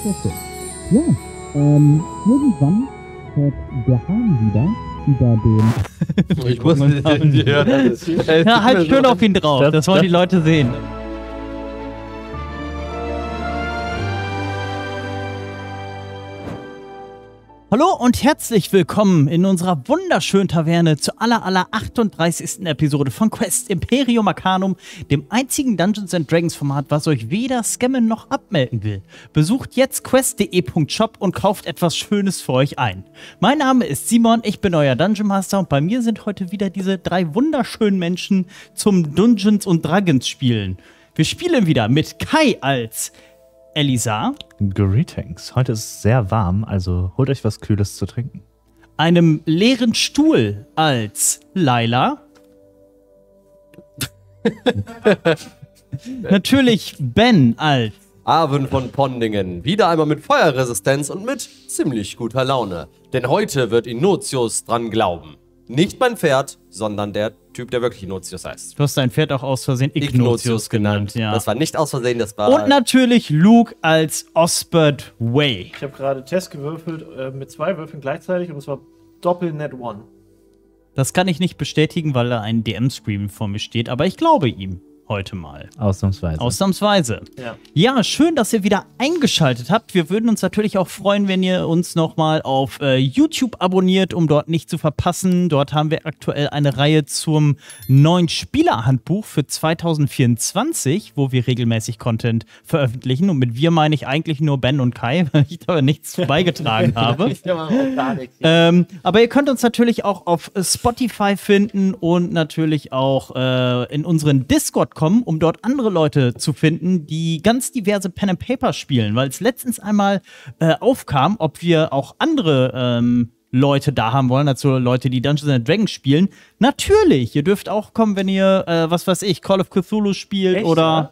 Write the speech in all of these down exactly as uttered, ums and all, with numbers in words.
sehr schön. Ja, ähm, irgendwann hört der Hahn wieder über den... Ich wusste nicht, ja, das ist, äh, Ja, halt schön so auf ihn drauf, das, das wollen das, die Leute sehen. Hallo und herzlich willkommen in unserer wunderschönen Taverne zur aller aller achtunddreißigsten Episode von Quest Imperium Arcanum, dem einzigen Dungeons and Dragons Format, was euch weder scammen noch abmelden will. Besucht jetzt quest punkt de punkt shop und kauft etwas Schönes für euch ein. Mein Name ist Simon, ich bin euer Dungeon Master und bei mir sind heute wieder diese drei wunderschönen Menschen zum Dungeons und Dragons spielen. Wir spielen wieder mit Kai als Elisa. Greetings. Heute ist es sehr warm, also holt euch was Kühles zu trinken. Einem leeren Stuhl als Laila. Natürlich Ben als Arwen von Pondingen. Wieder einmal mit Feuerresistenz und mit ziemlich guter Laune. Denn heute wird Inotius dran glauben. Nicht mein Pferd, sondern der Typ, der wirklich Inotius heißt. Du hast dein Pferd auch aus Versehen Ignotius, Ignotius genannt. Ja. Das war nicht aus Versehen, das war... Und natürlich Luke als Osbert Way. Ich habe gerade Test gewürfelt äh, mit zwei Würfeln gleichzeitig und es war Doppel-Net One. Das kann ich nicht bestätigen, weil da ein D M-Screen vor mir steht, aber ich glaube ihm heute mal. Ausnahmsweise. Ausnahmsweise. Ja. Ja, schön, dass ihr wieder eingeschaltet habt. Wir würden uns natürlich auch freuen, wenn ihr uns nochmal auf äh, YouTube abonniert, um dort nicht zu verpassen. Dort haben wir aktuell eine Reihe zum neuen Spielerhandbuch für zweitausendvierundzwanzig, wo wir regelmäßig Content veröffentlichen. Und mit wir meine ich eigentlich nur Ben und Kai, weil ich da nichts beigetragen habe. ähm, aber ihr könnt uns natürlich auch auf Spotify finden und natürlich auch äh, in unseren Discord kommen, um dort andere Leute zu finden, die ganz diverse Pen and Paper spielen, weil es letztens einmal äh, aufkam, ob wir auch andere ähm, Leute da haben wollen, also Leute, die Dungeons and Dragons spielen. Natürlich, ihr dürft auch kommen, wenn ihr, äh, was weiß ich, Call of Cthulhu spielt. Echt, oder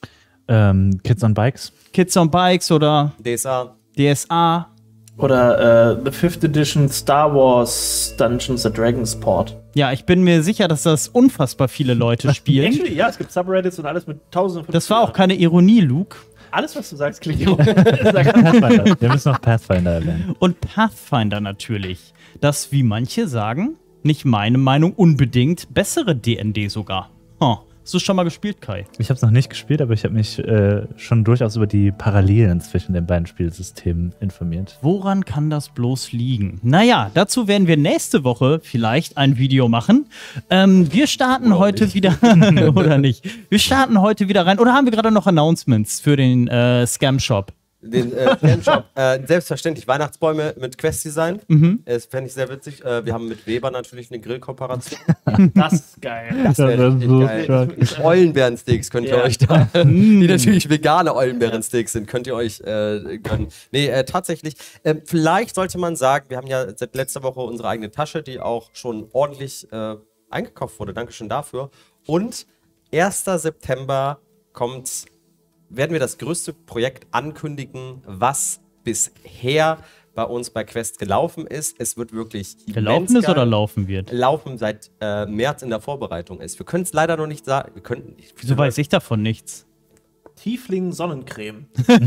ähm, Kids on Bikes. Kids on Bikes oder D S A. D S A. Oder äh, The fifth Edition Star Wars Dungeons and Dragons Port. Ja, ich bin mir sicher, dass das unfassbar viele Leute spielen. Actually, ja, es gibt Subreddits und alles mit tausenden von... Das war auch keine Ironie, Luke. Alles, was du sagst, klingt Pathfinder. Wir müssen noch Pathfinder erwähnen. Und Pathfinder natürlich. Das, wie manche sagen, nicht meine Meinung unbedingt, bessere D und D sogar. Huh. Hast du schon mal gespielt, Kai? Ich habe es noch nicht gespielt, aber ich habe mich äh, schon durchaus über die Parallelen zwischen den beiden Spielsystemen informiert. Woran kann das bloß liegen? Naja, dazu werden wir nächste Woche vielleicht ein Video machen. Ähm, wir starten oder heute nicht. wieder... oder nicht. Wir starten heute wieder rein. Oder haben wir gerade noch Announcements für den äh, Scam-Shop? Den äh, Fanshop. äh, selbstverständlich Weihnachtsbäume mit Quest-Design. Mhm. Das fände ich sehr witzig. Äh, wir haben mit Weber natürlich eine Grillkooperation. Das ist geil. Das wäre richtig so geil. Eulenbärensteaks könnt ihr yeah. euch da, die natürlich vegane Eulenbärensteaks sind, könnt ihr euch äh, gönnen. Nee, äh, tatsächlich. Äh, vielleicht sollte man sagen, wir haben ja seit letzter Woche unsere eigene Tasche, die auch schon ordentlich äh, eingekauft wurde. Dankeschön dafür. Und erster September kommt... werden wir das größte Projekt ankündigen, was bisher bei uns bei Quest gelaufen ist. Es wird wirklich gelaufen ist oder laufen wird? Laufen seit äh, März in der Vorbereitung ist. Wir können es leider noch nicht sagen. Wir könnten nicht. Wieso weiß ich davon nichts? Tiefling Sonnencreme.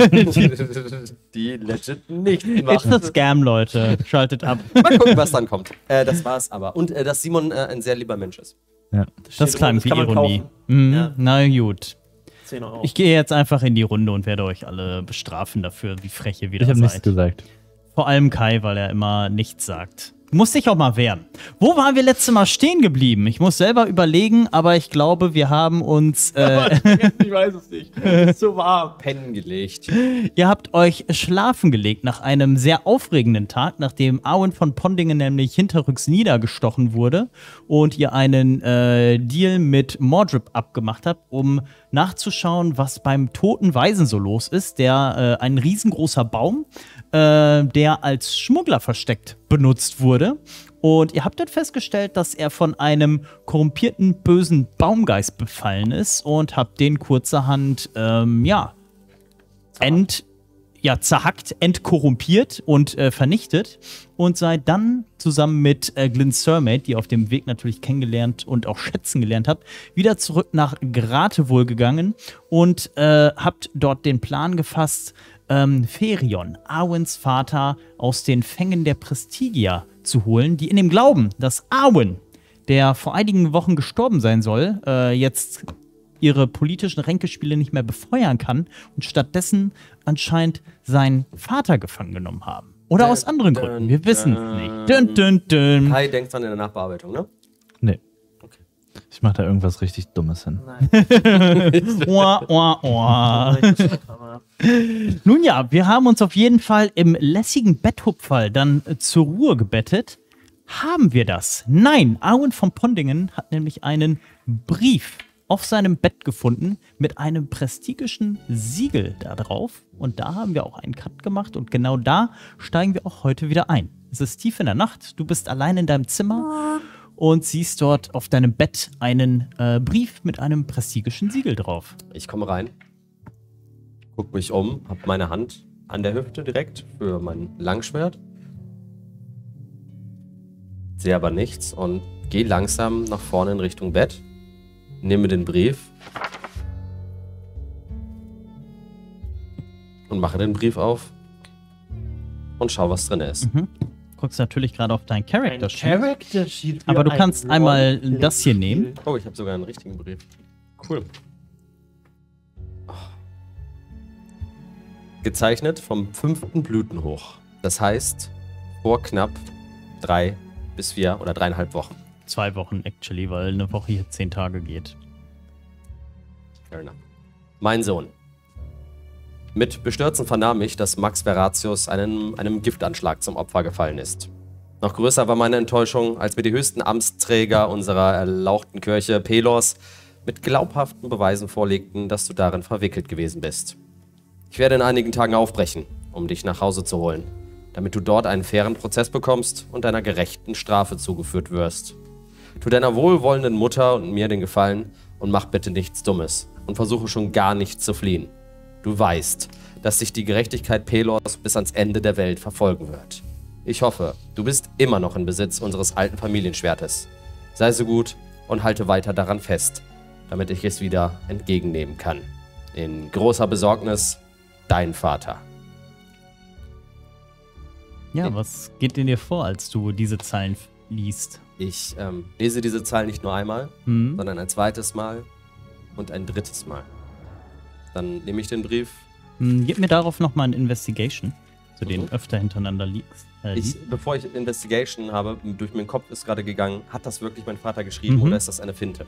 Die legit nicht machen. Ist das Scam, Leute. Schaltet ab. Mal gucken, was dann kommt. Äh, das war's aber. Und äh, dass Simon äh, ein sehr lieber Mensch ist. Ja. Das, das klang wie Ironie. Mhm. Ja. Na gut. Ich gehe jetzt einfach in die Runde und werde euch alle bestrafen dafür, wie frech ihr wieder seid. Ich habe nichts gesagt. Vor allem Kai, weil er immer nichts sagt. Du musst dich auch mal wehren. Wo waren wir letztes Mal stehen geblieben? Ich muss selber überlegen, aber ich glaube, wir haben uns... Äh, ich weiß es nicht. Es ist so warm. Pennen gelegt. Ihr habt euch schlafen gelegt nach einem sehr aufregenden Tag, nachdem Arwen von Pondingen nämlich hinterrücks niedergestochen wurde und ihr einen äh, Deal mit Mordred abgemacht habt, um nachzuschauen, was beim toten Waisen so los ist. Der äh, ein riesengroßer Baum, äh, der als Schmuggler versteckt benutzt wurde. Und ihr habt dort festgestellt, dass er von einem korrumpierten, bösen Baumgeist befallen ist und habt den kurzerhand, ähm, ja, ent... ja, zerhackt, entkorrumpiert und äh, vernichtet und seid dann zusammen mit äh, Glyn Sermaid, die ihr auf dem Weg natürlich kennengelernt und auch schätzen gelernt habt, wieder zurück nach Gratewohl gegangen und äh, habt dort den Plan gefasst, ähm, Ferion, Arwens Vater, aus den Fängen der Prestigia zu holen, die in dem Glauben, dass Arwen, der vor einigen Wochen gestorben sein soll, äh, jetzt ihre politischen Ränkespiele nicht mehr befeuern kann und stattdessen anscheinend seinen Vater gefangen genommen haben. Oder aus anderen Gründen. Wir wissen es nicht. Dün, dün, dün. Kai denkt dann in der Nachbearbeitung, ne? Nee. Okay. Ich mache da irgendwas richtig Dummes hin. Oa, oa, oa. Nun ja, wir haben uns auf jeden Fall im lässigen Betthupferl dann äh, zur Ruhe gebettet. Haben wir das? Nein, Arwen von Pondingen hat nämlich einen Brief auf seinem Bett gefunden mit einem prestigischen Siegel da drauf. Und da haben wir auch einen Cut gemacht und genau da steigen wir auch heute wieder ein. Es ist tief in der Nacht, du bist allein in deinem Zimmer und siehst dort auf deinem Bett einen äh, Brief mit einem prestigischen Siegel drauf. Ich komme rein, guck mich um, hab meine Hand an der Hüfte direkt für mein Langschwert, sehe aber nichts und gehe langsam nach vorne in Richtung Bett. Nehme den Brief und mache den Brief auf und schau, was drin ist. Mhm. Guckst natürlich gerade auf dein Character Sheet. Character Sheet. Aber du kannst einmal das hier nehmen. Oh, ich habe sogar einen richtigen Brief. Cool. Oh. Gezeichnet vom fünften Blütenhoch. Das heißt, vor knapp drei bis vier oder dreieinhalb Wochen. Zwei Wochen, actually, weil eine Woche hier zehn Tage geht. Fair enough. Mein Sohn. Mit Bestürzen vernahm ich, dass Max Veratius einem, einem Giftanschlag zum Opfer gefallen ist. Noch größer war meine Enttäuschung, als mir die höchsten Amtsträger unserer erlauchten Kirche, Pelos, mit glaubhaften Beweisen vorlegten, dass du darin verwickelt gewesen bist. Ich werde in einigen Tagen aufbrechen, um dich nach Hause zu holen, damit du dort einen fairen Prozess bekommst und einer gerechten Strafe zugeführt wirst. Tu deiner wohlwollenden Mutter und mir den Gefallen und mach bitte nichts Dummes und versuche schon gar nicht zu fliehen. Du weißt, dass dich die Gerechtigkeit Pelos bis ans Ende der Welt verfolgen wird. Ich hoffe, du bist immer noch in Besitz unseres alten Familienschwertes. Sei so gut und halte weiter daran fest, damit ich es wieder entgegennehmen kann. In großer Besorgnis, dein Vater. Ja, was geht in dir vor, als du diese Zeilen liest? Ich ähm, lese diese Zahl nicht nur einmal, Mhm. sondern ein zweites Mal und ein drittes Mal. Dann nehme ich den Brief. Hm, gib mir darauf nochmal ein Investigation, zu Mhm. denen öfter hintereinander liegst. Äh, Ich, liest. bevor ich Investigation habe, durch meinen Kopf ist gerade gegangen, hat das wirklich mein Vater geschrieben Mhm. oder ist das eine Finte?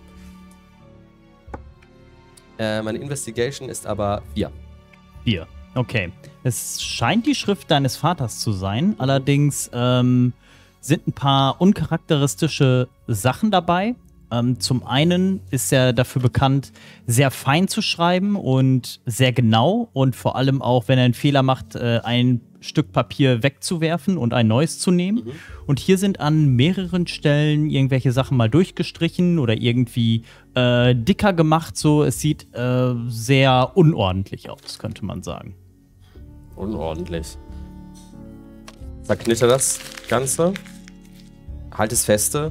Äh, meine Investigation ist aber vier. Vier. Okay. Es scheint die Schrift deines Vaters zu sein, allerdings ähm, sind ein paar uncharakteristische Sachen dabei. Ähm, zum einen ist er dafür bekannt, sehr fein zu schreiben und sehr genau und vor allem auch, wenn er einen Fehler macht, äh, ein Stück Papier wegzuwerfen und ein neues zu nehmen. Mhm. Und hier sind an mehreren Stellen irgendwelche Sachen mal durchgestrichen oder irgendwie äh, dicker gemacht. So, es sieht äh, sehr unordentlich aus, könnte man sagen. Unordentlich. Zerknitter das Ganze, halt es feste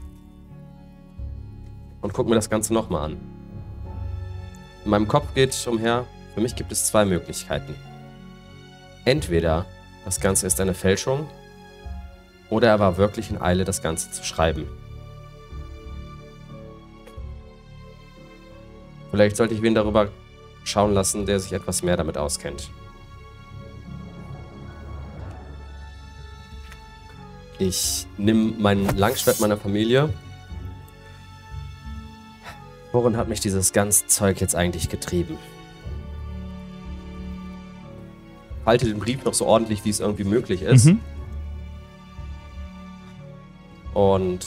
und guck mir das Ganze nochmal an. In meinem Kopf geht umher, für mich gibt es zwei Möglichkeiten. Entweder das Ganze ist eine Fälschung oder er war wirklich in Eile, das Ganze zu schreiben. Vielleicht sollte ich wen darüber schauen lassen, der sich etwas mehr damit auskennt. Ich nehme mein Langschwert meiner Familie. Worin hat mich dieses ganze Zeug jetzt eigentlich getrieben? Halte den Brief noch so ordentlich, wie es irgendwie möglich ist. Mhm. Und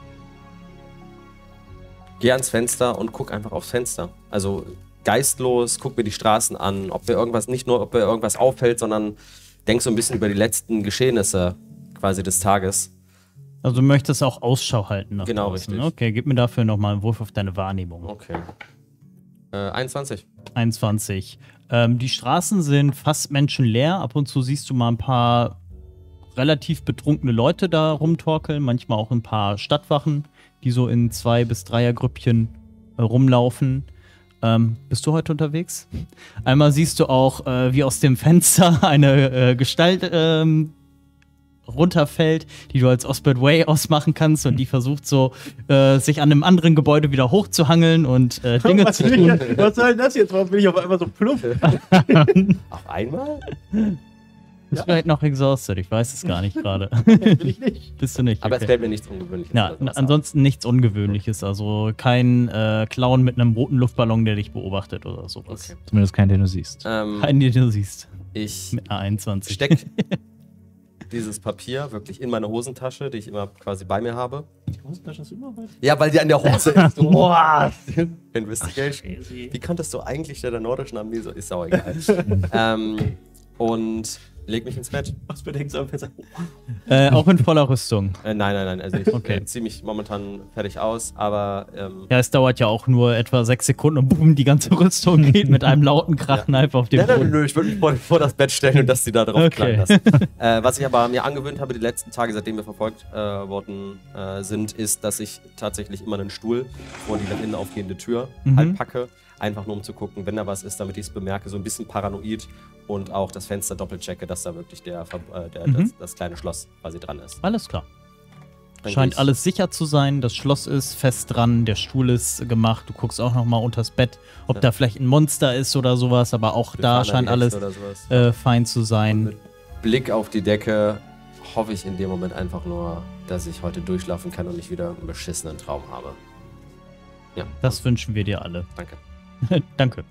gehe ans Fenster und guck einfach aufs Fenster. Also geistlos, guck mir die Straßen an, ob mir irgendwas, nicht nur, ob mir irgendwas auffällt, sondern denk so ein bisschen über die letzten Geschehnisse quasi des Tages. Also du möchtest auch Ausschau halten nach Genau, draußen. richtig. Okay, gib mir dafür nochmal einen Wurf auf deine Wahrnehmung. Okay. Äh, einundzwanzig. einundzwanzig. Ähm, die Straßen sind fast menschenleer. Ab und zu siehst du mal ein paar relativ betrunkene Leute da rumtorkeln. Manchmal auch ein paar Stadtwachen, die so in Zwei- bis Dreiergrüppchen äh, rumlaufen. Ähm, bist du heute unterwegs? Einmal siehst du auch, äh, wie aus dem Fenster eine äh, Gestalt ähm, runterfällt, die du als Osbert Way ausmachen kannst und die versucht so, äh, sich an einem anderen Gebäude wieder hochzuhangeln und äh, Dinge was, zu tun. ich, was soll denn das jetzt? Warum bin ich auf einmal so pluff? Auf einmal? Bist du vielleicht noch exhausted? Ich weiß es gar nicht gerade. Bin ich nicht. Bist du nicht? Aber okay. es fällt mir nichts Ungewöhnliches. Ja, oder sowas ansonsten nichts Ungewöhnliches. Also kein äh, Clown mit einem roten Luftballon, der dich beobachtet oder sowas. Okay. Zumindest keinen, den du siehst. auf. Ähm, Keinen, den du siehst. ich Mit einer einundzwanzig. steck dieses Papier wirklich in meine Hosentasche, die ich immer quasi bei mir habe. Die Hosentasche ist immer weit. Ja, weil die an der Hose ist. Boah! Investigation. Crazy. Wie kanntest du eigentlich der, der nordischen Armee so? Ist auch egal. ähm, und leg mich ins Bett. Was bedenkst du am Fenster? Äh, auch in voller Rüstung. Äh, nein, nein, nein. Also ich Okay. äh, ziehe mich momentan fertig aus, aber ähm, Ja, es dauert ja auch nur etwa sechs Sekunden und boom, die ganze Rüstung geht mit einem lauten Krachen einfach auf den Nein, nein, Boden. nö, ich würde mich vor, vor das Bett stellen und dass die da drauf Okay. knallen lassen. äh, was ich aber mir angewöhnt habe, die letzten Tage, seitdem wir verfolgt äh, worden äh, sind, ist, dass ich tatsächlich immer einen Stuhl vor die nach innen aufgehende Tür Mhm. halt packe. Einfach nur um zu gucken, wenn da was ist, damit ich es bemerke, so ein bisschen paranoid und auch das Fenster doppelt checke, dass da wirklich der, Ver- äh, der, Mhm. das, das kleine Schloss quasi dran ist. Alles klar. Dann Scheint geh ich- alles sicher zu sein. Das Schloss ist fest dran, der Stuhl ist gemacht. Du guckst auch noch mal unters Bett, ob Ja. da vielleicht ein Monster ist oder sowas. Aber auch da Gefahren scheint an die Hexe alles oder sowas. äh, fein zu sein. Mit Blick auf die Decke hoffe ich in dem Moment einfach nur, dass ich heute durchschlafen kann und nicht wieder einen beschissenen Traum habe. Ja, Das wünschen wir dir alle. danke. Danke.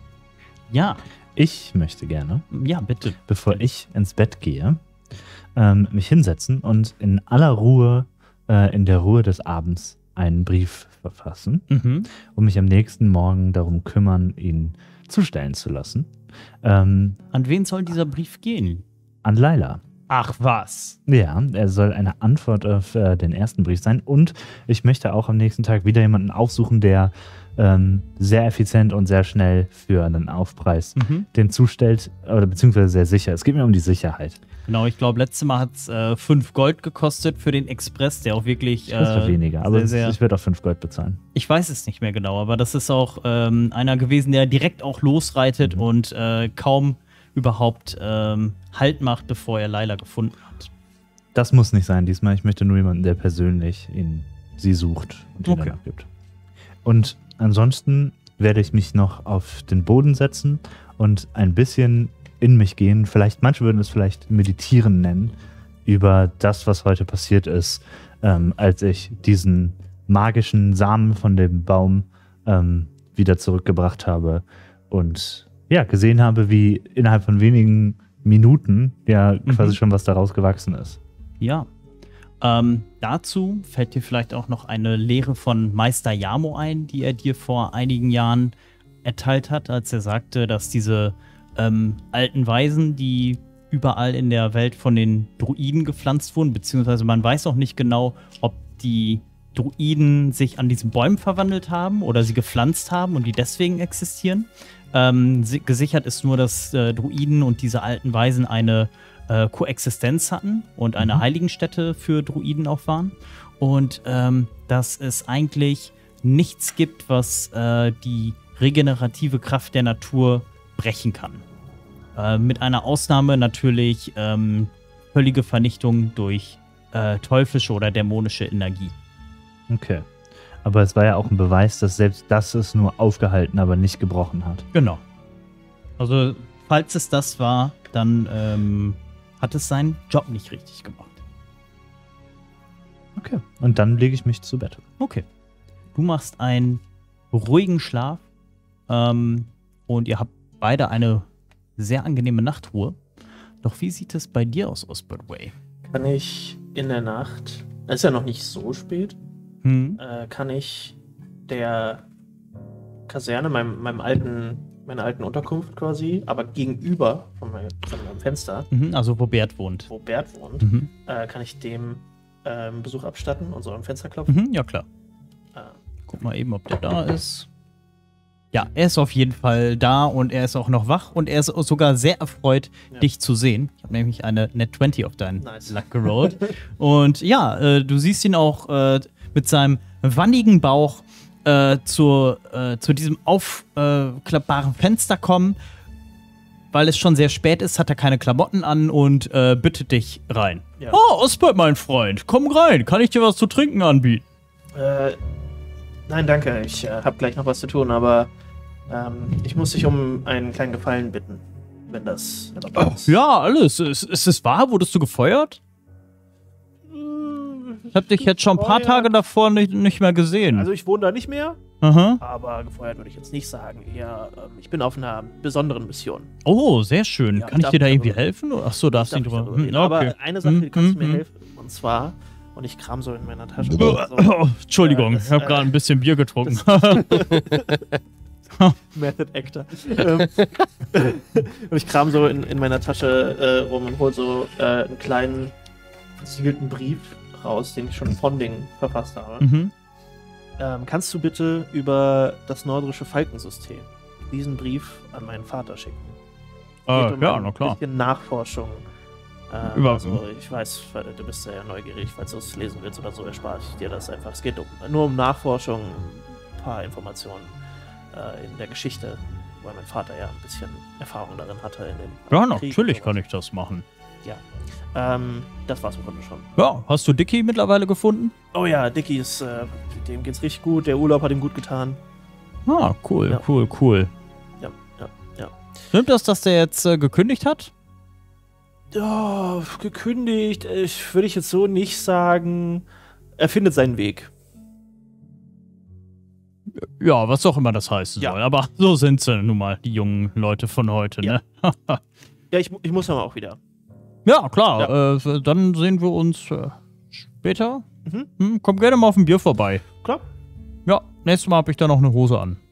Ja, Ich möchte gerne, ja, bitte. bevor ich ins Bett gehe, ähm, mich hinsetzen und in aller Ruhe, äh, in der Ruhe des Abends, einen Brief verfassen Mhm. und mich am nächsten Morgen darum kümmern, ihn zustellen zu lassen. Ähm, An wen soll dieser Brief gehen? an Laila. Ach was. Ja, er soll eine Antwort auf äh, den ersten Brief sein. Und ich möchte auch am nächsten Tag wieder jemanden aufsuchen, der ähm, sehr effizient und sehr schnell für einen Aufpreis Mhm. den zustellt, oder beziehungsweise sehr sicher. Es geht mir um die Sicherheit. Genau, ich glaube, letztes Mal hat es äh, fünf Gold gekostet für den Express, der auch wirklich. Ich kostet äh, weniger, aber sehr, sehr, ich werde auch fünf Gold bezahlen. Ich weiß es nicht mehr genau, aber das ist auch ähm, einer gewesen, der direkt auch losreitet Mhm. und äh, kaum überhaupt ähm, Halt macht, bevor er Laila gefunden hat. Das muss nicht sein diesmal. Ich möchte nur jemanden, der persönlich ihn, sie sucht und ihn Okay. dann abgibt. Und ansonsten werde ich mich noch auf den Boden setzen und ein bisschen in mich gehen. Vielleicht, manche würden es vielleicht meditieren nennen, über das, was heute passiert ist, ähm, als ich diesen magischen Samen von dem Baum ähm, wieder zurückgebracht habe und ja, gesehen habe, wie innerhalb von wenigen Minuten ja quasi Mhm. schon was daraus gewachsen ist. Ja. Ähm, dazu fällt dir vielleicht auch noch eine Lehre von Meister Yamo ein, die er dir vor einigen Jahren erteilt hat, als er sagte, dass diese ähm, alten Weisen, die überall in der Welt von den Druiden gepflanzt wurden, beziehungsweise man weiß auch nicht genau, ob die Druiden sich an diesen Bäumen verwandelt haben oder sie gepflanzt haben und die deswegen existieren. Ähm, si- gesichert ist nur, dass äh, Druiden und diese alten Weisen eine äh, Koexistenz hatten und eine Mhm. Heiligenstätte für Druiden auch waren. Und ähm, dass es eigentlich nichts gibt, was äh, die regenerative Kraft der Natur brechen kann. Äh, mit einer Ausnahme natürlich ähm, völlige Vernichtung durch äh, teuflische oder dämonische Energie. Okay. Aber es war ja auch ein Beweis, dass selbst das es nur aufgehalten, aber nicht gebrochen hat. Genau. Also, falls es das war, dann ähm, hat es seinen Job nicht richtig gemacht. Okay. Und dann lege ich mich zu Bett. Okay. Du machst einen ruhigen Schlaf ähm, und ihr habt beide eine sehr angenehme Nachtruhe. Doch wie sieht es bei dir aus, Osbert Way? Kann ich in der Nacht, es ist ja noch nicht so spät, Hm? äh, kann ich der Kaserne, meinem, meinem alten, meiner alten Unterkunft quasi, aber gegenüber von meinem, von meinem Fenster, Mhm, also wo Bert wohnt. wo Bert wohnt, Mhm. äh, kann ich dem ähm, Besuch abstatten und so am Fenster klopfen. Mhm, ja klar. Äh, Guck mal eben, ob der da ist. Ja, er ist auf jeden Fall da und er ist auch noch wach und er ist sogar sehr erfreut, Ja. dich zu sehen. Ich habe nämlich eine Net zwanzig auf deinen Nice. Luck gerollt. Und ja, äh, du siehst ihn auch äh, mit seinem wannigen Bauch äh, zur, äh, zu diesem aufklappbaren Fenster kommen. Weil es schon sehr spät ist, hat er keine Klamotten an und äh, bittet dich rein. Ja. Oh, Osbert, mein Freund, komm rein. Kann ich dir was zu trinken anbieten? Äh, nein, danke. Ich äh, habe gleich noch was zu tun, aber ähm, ich muss dich um einen kleinen Gefallen bitten, wenn das erlaubt ist. Ja, alles. Ist, ist es wahr? Wurdest du gefeuert? Ich hab dich jetzt schon ein paar Gefeuert? Tage davor nicht, nicht mehr gesehen. Also ich wohne da nicht mehr, Aha. aber gefeuert würde ich jetzt nicht sagen. Eher, ähm, ich bin auf einer besonderen Mission. Oh, sehr schön. Ja, Kann ich darf dir da ich irgendwie darüber- helfen? Achso, darfst du Darf nicht ich drüber. darüber reden. Hm, Aber okay. eine Sache, die Hm, kannst du mir hm, helfen. Und zwar, und ich kram so in meiner Tasche. hm. so, Oh, Entschuldigung, Ja, das, ich habe äh, gerade ein bisschen Bier getrunken. Method Actor. Ähm, und ich kram so in, in meiner Tasche äh, rum und hol so äh, einen kleinen versiegelten Brief raus, den ich schon von Ding verfasst habe. mhm. Ähm, kannst du bitte über das nordische Falkensystem diesen Brief an meinen Vater schicken? äh, Geht um ja, ein na klar. bisschen Nachforschung. Ähm, Über- also ich weiß, weil du bist ja neugierig, falls du es lesen willst oder so, erspare ich dir das einfach. Es geht um, nur um Nachforschung, ein paar Informationen äh, in der Geschichte, weil mein Vater ja ein bisschen Erfahrung darin hatte. In den Ja, Kriegen natürlich und kann sowas. ich das machen. Ähm, das war's im Grunde schon. Ja, hast du Dicky mittlerweile gefunden? Oh ja, Dicky ist, äh, dem geht's richtig gut, der Urlaub hat ihm gut getan. Ah, cool, Ja. cool, cool. Ja, ja, ja. Stimmt das, dass der jetzt äh, gekündigt hat? Ja, gekündigt, ich, würde ich jetzt so nicht sagen. Er findet seinen Weg. Ja, was auch immer das heißen Ja. soll. Aber so sind sie nun mal, die jungen Leute von heute, Ja. ne? Ja, ich, mu- ich muss aber auch wieder. Ja, klar. Äh, dann sehen wir uns äh, später. Mhm. Hm, komm gerne mal auf ein Bier vorbei. Klar. Ja, nächstes Mal habe ich da noch eine Hose an.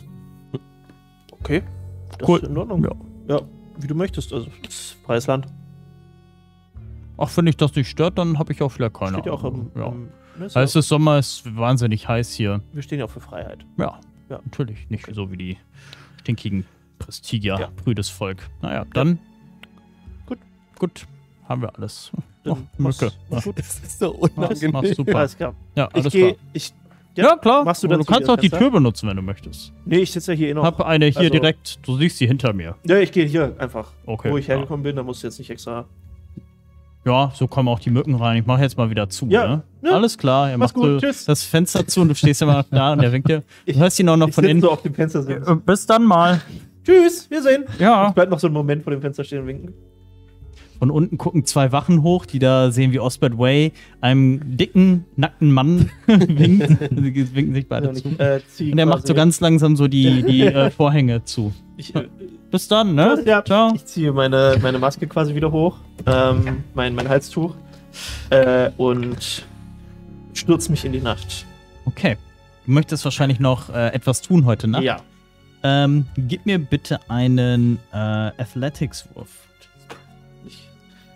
Okay. Das Cool. ist in Ordnung. Ja. Ja, wie du möchtest. Also, das ist freies Land. Ach, wenn dich das nicht stört, dann habe ich auch vielleicht keine Steht ja auch Ahnung. im. Ja. im ne, ist ja Es ist Sommer, es ist wahnsinnig heiß hier. wir stehen ja auch für Freiheit. Ja, Ja. natürlich. Nicht so wie die stinkigen Prestigia, Ja. prüdes Volk. Naja, dann. Gut. Gut, haben wir alles. Dann Oh, mach's- Mücke. mach's gut. Das ist so Mach's, unangenehm. mach's super. Alles klar. Ja, Ich alles gehe. klar. Ich. Ja, klar. Machst du du dann zu kannst dir, auch die Fenster? Tür benutzen, wenn du möchtest. Nee, ich sitze ja hier eh Ich noch. habe eine hier Also- direkt. Du siehst sie hinter mir. Ja, ich gehe hier einfach. Okay. Wo ich ja. hergekommen bin, da musst du jetzt nicht extra. Ja, so kommen auch die Mücken rein. Ich mache jetzt mal wieder zu. Ja, Ne? ja. Alles klar. Er Mach's macht gut, so tschüss. das Fenster zu und du stehst immer noch da und der winkt dir. Du Ich- hörst ihn auch noch Ich von sitze innen. so auf dem Fenster. So. Äh, Bis dann mal. Tschüss, wir sehen. Ja. Ich bleib noch so einen Moment vor dem Fenster stehen und winken. Von unten gucken zwei Wachen hoch, die da sehen, wie Osbert Way einem dicken, nackten Mann winkt. Sie winken sich beide Und zu. ich, äh, zieh Und er macht so quasi- ganz langsam so die, die äh, Vorhänge zu. Ich, äh, Bis dann, ne? Ja, Ciao. ich ziehe meine, meine Maske quasi wieder hoch, ähm, mein, mein Halstuch äh, und stürze mich in die Nacht. Okay. Du möchtest wahrscheinlich noch äh, etwas tun heute Nacht. Ja. Ähm, gib mir bitte einen äh, Athletics-Wurf. Ich,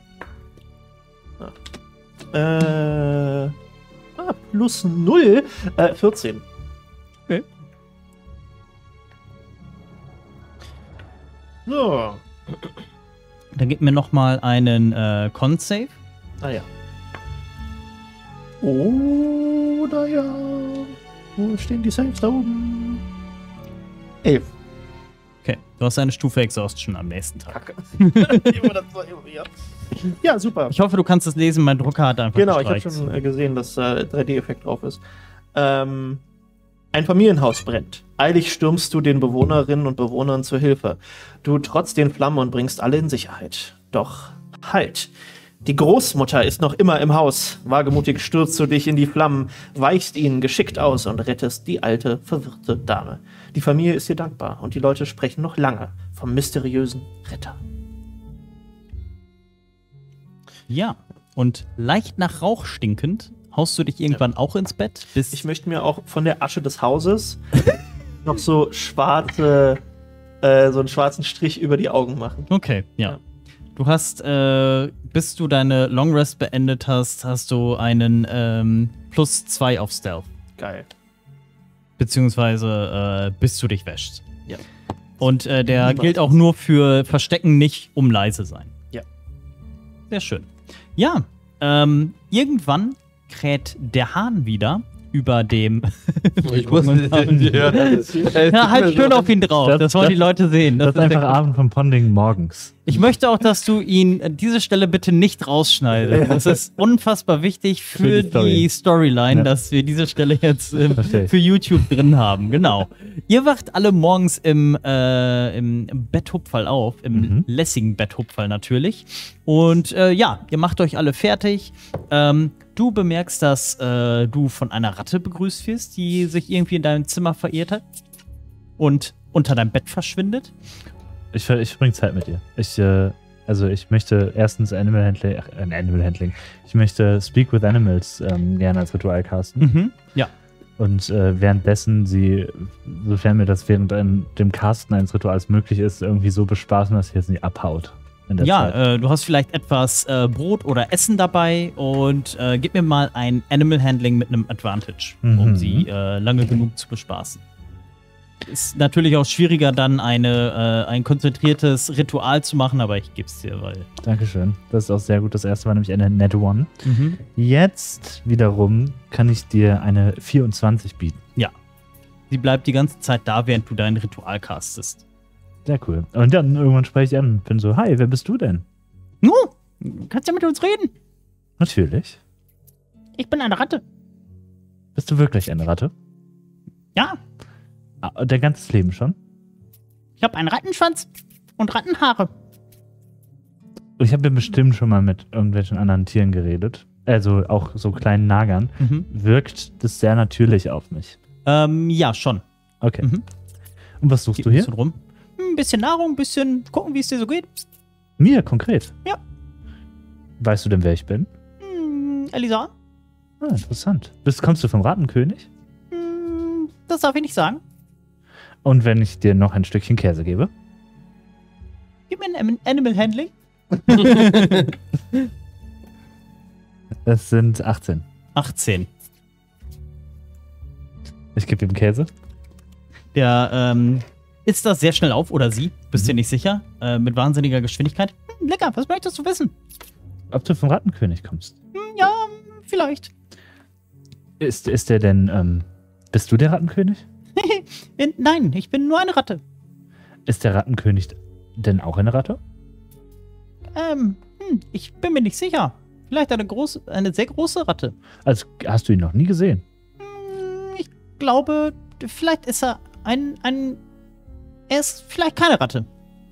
ah. Äh, ah, plus null, äh, vierzehn. Okay. So. Dann gib mir noch mal einen äh, Con-Save. Ah ja. Oh, da ja. Wo stehen die Saves da oben? Elf. Okay. Du hast eine Stufe Exhaustion am nächsten Tag. Kacke. Immer das so, immer wieder. Ja, super. Ich hoffe, du kannst es lesen. Mein Drucker hat einfach Genau, ich habe gestreikt. schon äh, gesehen, dass äh, drei D-Effekt drauf ist. Ähm, ein Familienhaus brennt. Eilig stürmst du den Bewohnerinnen und Bewohnern zur Hilfe. Du trotzt den Flammen und bringst alle in Sicherheit. Doch halt! Die Großmutter ist noch immer im Haus. Wagemutig stürzt du dich in die Flammen, weichst ihnen geschickt aus und rettest die alte, verwirrte Dame. Die Familie ist dir dankbar und die Leute sprechen noch lange vom mysteriösen Retter. Ja. Und leicht nach Rauch stinkend haust du dich irgendwann auch ins Bett? Bis Ich möchte mir auch von der Asche des Hauses noch so schwarze, äh, so einen schwarzen Strich über die Augen machen. Okay, ja. Ja. Du hast, äh, bis du deine Long Rest beendet hast, hast du einen ähm, plus zwei auf Stealth. Geil. beziehungsweise äh, bis du dich wäschst. Ja. Und äh, der Niemals. gilt auch nur für Verstecken, nicht um leise sein. Ja. Sehr schön. Ja, ähm, irgendwann kräht der Hahn wieder über dem. Ich wusste nicht. Ja, das ist- Ja, halt schön auf ihn drauf. Das, Das- wollen die das- Leute sehen. Das, ist der einfach Grund. Abend vom Ponding morgens. Ich möchte auch, dass du ihn an dieser Stelle bitte nicht rausschneidest. Das ist unfassbar wichtig für, Für die Story. die Storyline, Ja. dass wir diese Stelle jetzt ähm, Verstehe ich. für YouTube drin haben. Genau. Ihr wacht alle morgens im, äh, im Betthupferl auf, im Mhm. lässigen Betthupferl natürlich. Und äh, ja, ihr macht euch alle fertig. Ähm, du bemerkst, dass äh, du von einer Ratte begrüßt wirst, die sich irgendwie in deinem Zimmer verirrt hat und unter deinem Bett verschwindet. Ich, ver- ich verbringe Zeit mit dir. Ich, äh, also ich möchte erstens Animal Handling, ach, äh, Animal Handling. Ich möchte Speak with Animals ähm, gerne als Ritual casten. Mhm. Ja. Und äh, währenddessen sie, sofern mir das während ein, dem Casten eines Rituals möglich ist, irgendwie so bespaßen, dass sie jetzt nicht abhaut. In der Ja, Zeit. äh, du hast vielleicht etwas äh, Brot oder Essen dabei und äh, gib mir mal ein Animal Handling mit einem Advantage, um Mhm. sie äh, lange genug zu bespaßen. Ist natürlich auch schwieriger, dann eine, äh, ein konzentriertes Ritual zu machen, aber ich geb's dir, weil. Dankeschön. Das ist auch sehr gut. Das erste war nämlich eine Net One. Mhm. Jetzt wiederum kann ich dir eine vierundzwanzig bieten. Sie bleibt die ganze Zeit da, während du dein Ritual castest. Sehr cool. Und dann irgendwann spreche ich an und bin so, hi, wer bist du denn? Nu, kannst ja mit uns reden. Natürlich. Ich bin eine Ratte. Bist du wirklich eine Ratte? Ja, Ah, dein ganzes Leben schon? ich habe einen Rattenschwanz und Rattenhaare. Ich habe ja bestimmt schon mal mit irgendwelchen anderen Tieren geredet. Also auch so kleinen Nagern. Mhm. Wirkt das sehr natürlich auf mich. Ähm, ja, schon. Okay. Mhm. Und was suchst Geht du ein hier? bisschen rum. Ein bisschen Nahrung, ein bisschen gucken, wie es dir so geht. Mir konkret? Ja. Weißt du denn, wer ich bin? Hm, Elisa? Ah, interessant. Bist, kommst du vom Rattenkönig? Hm, das darf ich nicht sagen. Und wenn ich dir noch ein Stückchen Käse gebe? Gib mir ein Am- Animal Handling. Es sind achtzehn. achtzehn. Ich gebe ihm Käse. Der ähm, isst das sehr schnell auf, oder sie, bist Mhm. dir nicht sicher, äh, mit wahnsinniger Geschwindigkeit. Hm, lecker, was möchtest du wissen? Ob du vom Rattenkönig kommst. Hm, ja, vielleicht. Ist, ist der denn, ähm, bist du der Rattenkönig? In, nein, ich bin nur eine Ratte. Ist der Rattenkönig denn auch eine Ratte? Ähm, hm, ich bin mir nicht sicher. Vielleicht eine große, eine sehr große Ratte. Also hast du ihn noch nie gesehen? Hm, ich glaube, vielleicht ist er ein, ein, er ist vielleicht keine Ratte.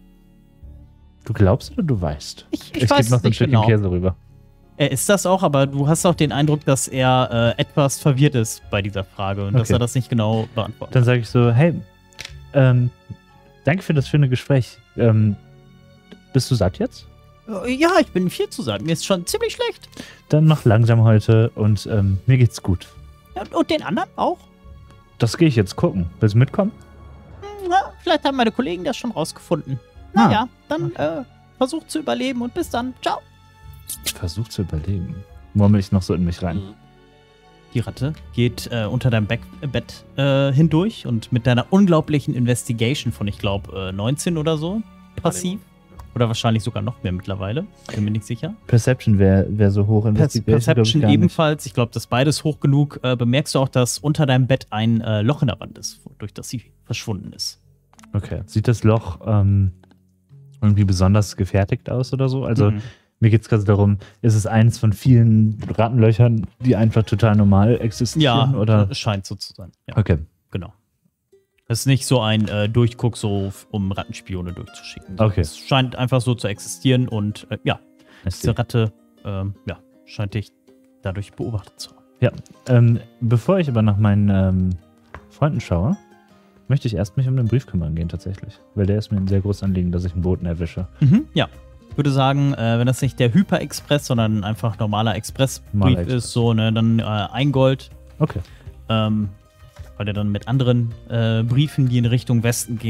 Du glaubst oder du weißt? Ich, ich, Ich weiß gebe noch es ein nicht Stückchen genau. Käse rüber. Er ist das auch, aber du hast auch den Eindruck, dass er äh, etwas verwirrt ist bei dieser Frage und dass Okay. er das nicht genau beantwortet. Dann sage ich so, hey, ähm, danke für das schöne Gespräch. Ähm, bist du satt jetzt? Äh, Ja, ich bin viel zu sagen. Mir ist schon ziemlich schlecht. Dann mach langsam heute und ähm, mir geht's gut. Ja, und den anderen auch? Das gehe ich jetzt gucken. Willst du mitkommen? Hm, ja, vielleicht haben meine Kollegen das schon rausgefunden. Ah, Naja, dann äh, versucht zu überleben und bis dann. Ciao. Versuch zu überleben. Murmel ich noch so in mich rein. Mhm. Die Ratte geht äh, unter deinem Back Bett äh, hindurch und mit deiner unglaublichen Investigation von, ich glaube, äh, neunzehn oder so passiv. Oder wahrscheinlich sogar noch mehr mittlerweile. Bin mir nicht sicher. Perception wäre wär so hoch. Per Investigation, glaub ich, Perception gar nicht. ebenfalls. Ich glaube, das ist beides hoch genug. Äh, bemerkst du auch, dass unter deinem Bett ein äh, Loch in der Wand ist, durch das sie verschwunden ist. Okay. Sieht das Loch ähm, irgendwie besonders gefertigt aus oder so? Also Mhm. mir geht es quasi darum, ist es eins von vielen Rattenlöchern, die einfach total normal existieren? Ja, Oder? äh, scheint so zu sein. Ja, Okay. genau. Es ist nicht so ein äh, Durchguck, so f- um Rattenspione durchzuschicken. Okay. Es scheint einfach so zu existieren und äh, ja, I see. diese Ratte ähm, ja, scheint dich dadurch beobachtet zu haben. Ähm, bevor ich aber nach meinen ähm, Freunden schaue, möchte ich erst mich um den Brief kümmern gehen tatsächlich. Weil der ist mir ein sehr großes Anliegen, dass ich einen Boten erwische. Mhm, ja. Ich würde sagen, äh, wenn das nicht der Hyper-Express, sondern einfach normaler Expressbrief Normaler Express. ist, so, ne, dann äh, ein Gold. Okay. Ähm, weil der dann mit anderen äh, Briefen, die in Richtung Westen gehen,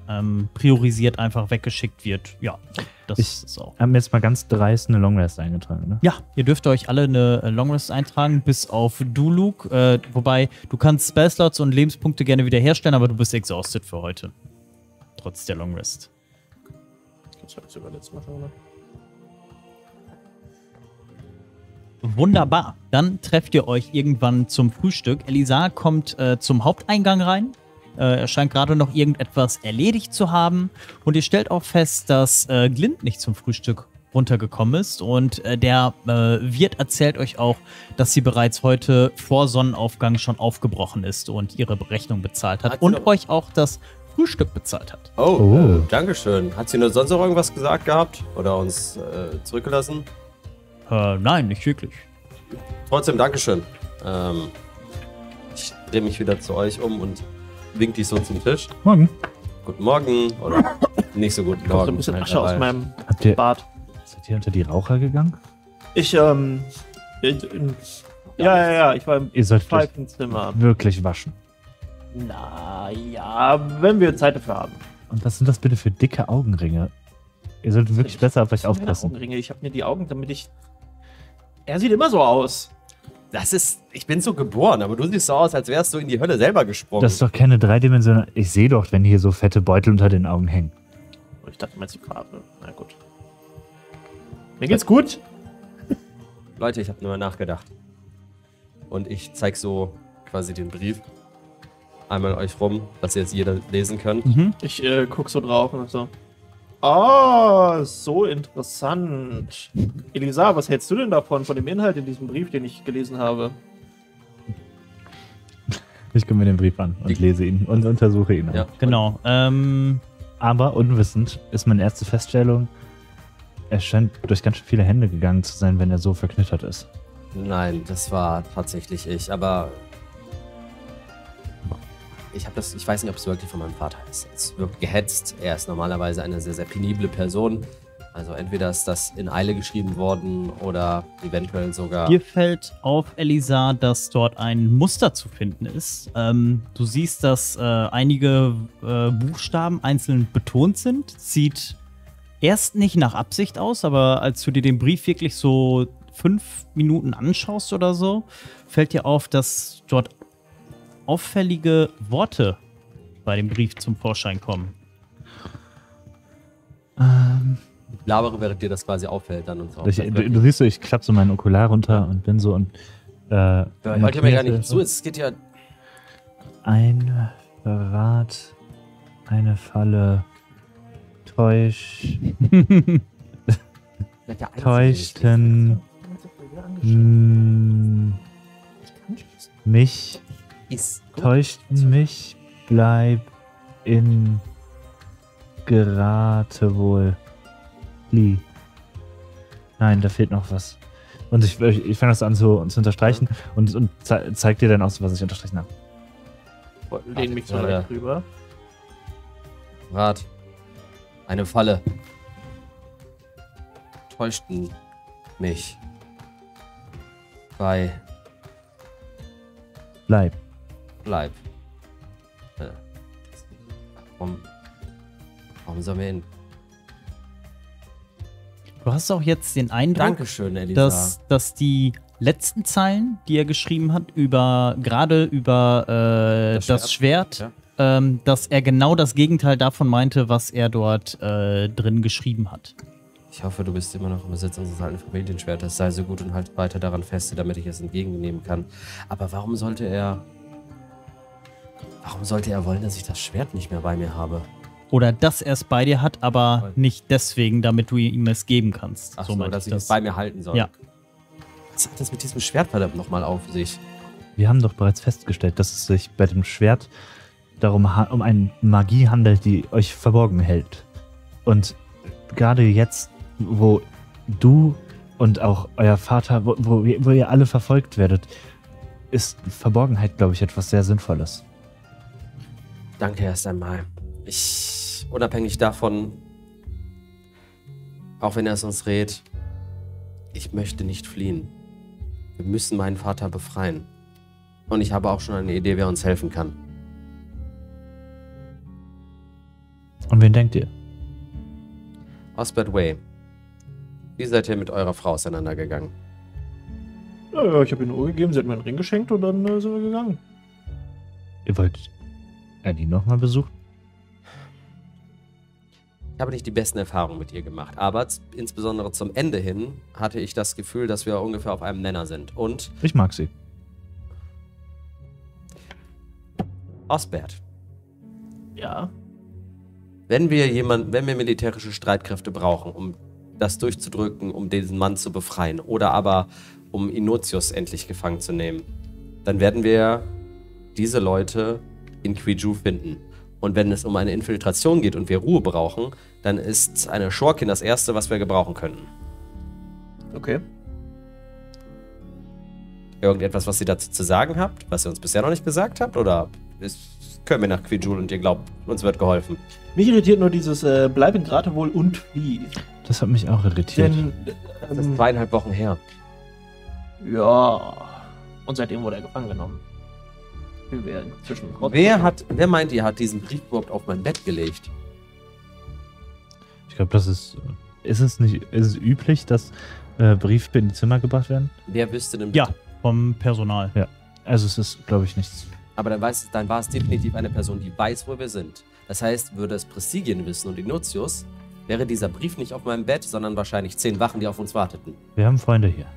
ähm, priorisiert einfach weggeschickt wird. Ja, das Ich ist auch. habe mir jetzt mal ganz dreist eine Long Rest eingetragen, ne? Ja, ihr dürft euch alle eine äh, Long Rest eintragen, bis auf du, Luke. Äh, wobei, du kannst Spellslots und Lebenspunkte gerne wiederherstellen, aber du bist exhausted für heute. Trotz der Long Rest. Das habe ich sogar letztes Mal schon gemacht. Wunderbar. Dann trefft ihr euch irgendwann zum Frühstück. Elisar kommt äh, zum Haupteingang rein. Äh, er scheint gerade noch irgendetwas erledigt zu haben. Und ihr stellt auch fest, dass äh, Glint nicht zum Frühstück runtergekommen ist. Und äh, der äh, Wirt erzählt euch auch, dass sie bereits heute vor Sonnenaufgang schon aufgebrochen ist und ihre Rechnung bezahlt hat. Hat sie Und noch- euch auch das Frühstück bezahlt hat. Oh, Oh. Äh, Dankeschön. Hat sie nur sonst noch irgendwas gesagt gehabt? Oder uns äh, zurückgelassen? Äh, nein, nicht wirklich. Trotzdem, Dankeschön. Ähm, ich drehe mich wieder zu euch um und wink dich so zum Tisch. Morgen. Guten Morgen. Oder nicht so guten Kommt so Morgen. ein bisschen Halt Asche aus dabei. meinem Habt ihr, Bart. seid ihr unter die Raucher gegangen? Ich, ähm. In, in, ja, ja, ja, ich war im Ihr sollt euch Pfeifenzimmer. wirklich waschen. Na ja, wenn wir Zeit dafür haben. Und was sind das bitte für dicke Augenringe? Ihr solltet wirklich besser auf euch Das sind meine aufpassen. Augenringe. Ich habe mir die Augen, damit ich. Er sieht immer so aus. Das ist, ich bin so geboren, aber du siehst so aus, als wärst du in die Hölle selber gesprungen. Das ist doch keine dreidimensionale. Ich sehe doch, wenn hier so fette Beutel unter den Augen hängen. Oh, ich dachte, du meinst die Farbe. Na gut. Mir geht's gut. Leute, ich habe nur mal nachgedacht. Und ich zeig so quasi den Brief einmal euch rum, dass ihr jetzt jeder lesen könnt. Mhm. Ich äh, guck so drauf und so. Oh, so interessant. Elisa, was hältst du denn davon, von dem Inhalt in diesem Brief, den ich gelesen habe? Ich gucke mir den Brief an und Die- lese ihn und untersuche ihn. Ja, Genau. Ähm, Aber unwissend ist meine erste Feststellung, er scheint durch ganz schön viele Hände gegangen zu sein, wenn er so verknittert ist. Nein, das war tatsächlich ich, aber ich habe das, ich weiß nicht, ob es wirklich von meinem Vater ist. Es wirkt gehetzt. Er ist normalerweise eine sehr, sehr penible Person. Also entweder ist das in Eile geschrieben worden oder eventuell sogar. Dir fällt auf, Elisa, dass dort ein Muster zu finden ist. Ähm, du siehst, dass äh, einige äh, Buchstaben einzeln betont sind. Sieht erst nicht nach Absicht aus, aber als du dir den Brief wirklich so fünf Minuten anschaust oder so, fällt dir auf, dass dort auffällige Worte bei dem Brief zum Vorschein kommen. Ähm, Ich labere, während dir das quasi auffällt dann und so. ich, du, du siehst so, ich klappe so meinen Okular runter und bin so und. Äh, Ja, hört ihr mir gar nicht markierte zu, es geht ja. Ein Verrat, eine Falle, täusch, täuschten mm, mich, Ist täuschten mich, bleib in Geratewohl. Lie. Nein, da fehlt noch was. Und ich, ich fange das an zu, zu unterstreichen und, und ze zeig dir dann auch, was ich unterstrichen habe. Lehn mich so Ja, leicht ja. rüber. Rat. Eine Falle. Täuschten mich. Bei Bleib. Bleib. Äh, Warum, warum sollen wir hin? Du hast auch jetzt den Eindruck, Dankeschön, Elisa. dass, dass die letzten Zeilen, die er geschrieben hat, über gerade über äh, Das das Schwert, Ja. ähm, dass er genau das Gegenteil davon meinte, was er dort äh, drin geschrieben hat. Ich hoffe, du bist immer noch im Besitz unseres alten Familienschwertes. Sei so gut und halt weiter daran feste, damit ich es entgegennehmen kann. Aber warum sollte er... Warum sollte er wollen, dass ich das Schwert nicht mehr bei mir habe? Oder dass er es bei dir hat, aber Voll. nicht deswegen, damit du ihm es geben kannst. Ach so, meinte dass ich das. es bei mir halten soll. Ja. Was hat das mit diesem Schwert verdammt nochmal auf sich? Wir haben doch bereits festgestellt, dass es sich bei dem Schwert darum ha- um eine Magie handelt, die euch verborgen hält. Und gerade jetzt, wo du und auch euer Vater, wo, wo, ihr- wo ihr alle verfolgt werdet, ist Verborgenheit, glaube ich, etwas sehr Sinnvolles. Danke erst einmal. Ich, unabhängig davon, auch wenn er es uns rät, ich möchte nicht fliehen. Wir müssen meinen Vater befreien. Und ich habe auch schon eine Idee, wer uns helfen kann. Und wen denkt ihr? Osbert Way. Wie seid ihr mit eurer Frau auseinandergegangen? Ja, ja, ich habe ihr eine Uhr gegeben, sie hat mir einen Ring geschenkt und dann äh, sind wir gegangen. Ihr wollt Annie nochmal besuchen? Ich habe nicht die besten Erfahrungen mit ihr gemacht, aber z- insbesondere zum Ende hin hatte ich das Gefühl, dass wir ungefähr auf einem Nenner sind. Und Ich mag sie. Osbert, Ja. wenn wir jemanden, wenn wir militärische Streitkräfte brauchen, um das durchzudrücken, um diesen Mann zu befreien, oder aber um Inotius endlich gefangen zu nehmen, dann werden wir diese Leute in Quiju finden. Und wenn es um eine Infiltration geht und wir Ruhe brauchen, dann ist eine Schurkin das Erste, was wir gebrauchen könnten. Okay. Irgendetwas, was ihr dazu zu sagen habt, was ihr uns bisher noch nicht gesagt habt? Oder ist, können wir nach Quijul und ihr glaubt, uns wird geholfen? Mich irritiert nur dieses äh, Bleib in Gratewohl und wie. Das hat mich auch irritiert. Denn, Das ist ähm, zweieinhalb Wochen her. ja. Und seitdem wurde er gefangen genommen. Wie wir inzwischen Wer hat, wer meint ihr, hat diesen Brief überhaupt auf mein Bett gelegt? Ich glaube, das ist. Ist es nicht. Ist es üblich, dass äh, Briefe in die Zimmer gebracht werden? Wer wüsste denn? Ja, vom Personal. Also es ist, glaube ich, nichts. Aber dann, weiß, dann war es definitiv eine Person, die weiß, wo wir sind. Das heißt, würde es Prestigien wissen und Inotius, wäre dieser Brief nicht auf meinem Bett, sondern wahrscheinlich zehn Wachen, die auf uns warteten. Wir haben Freunde hier.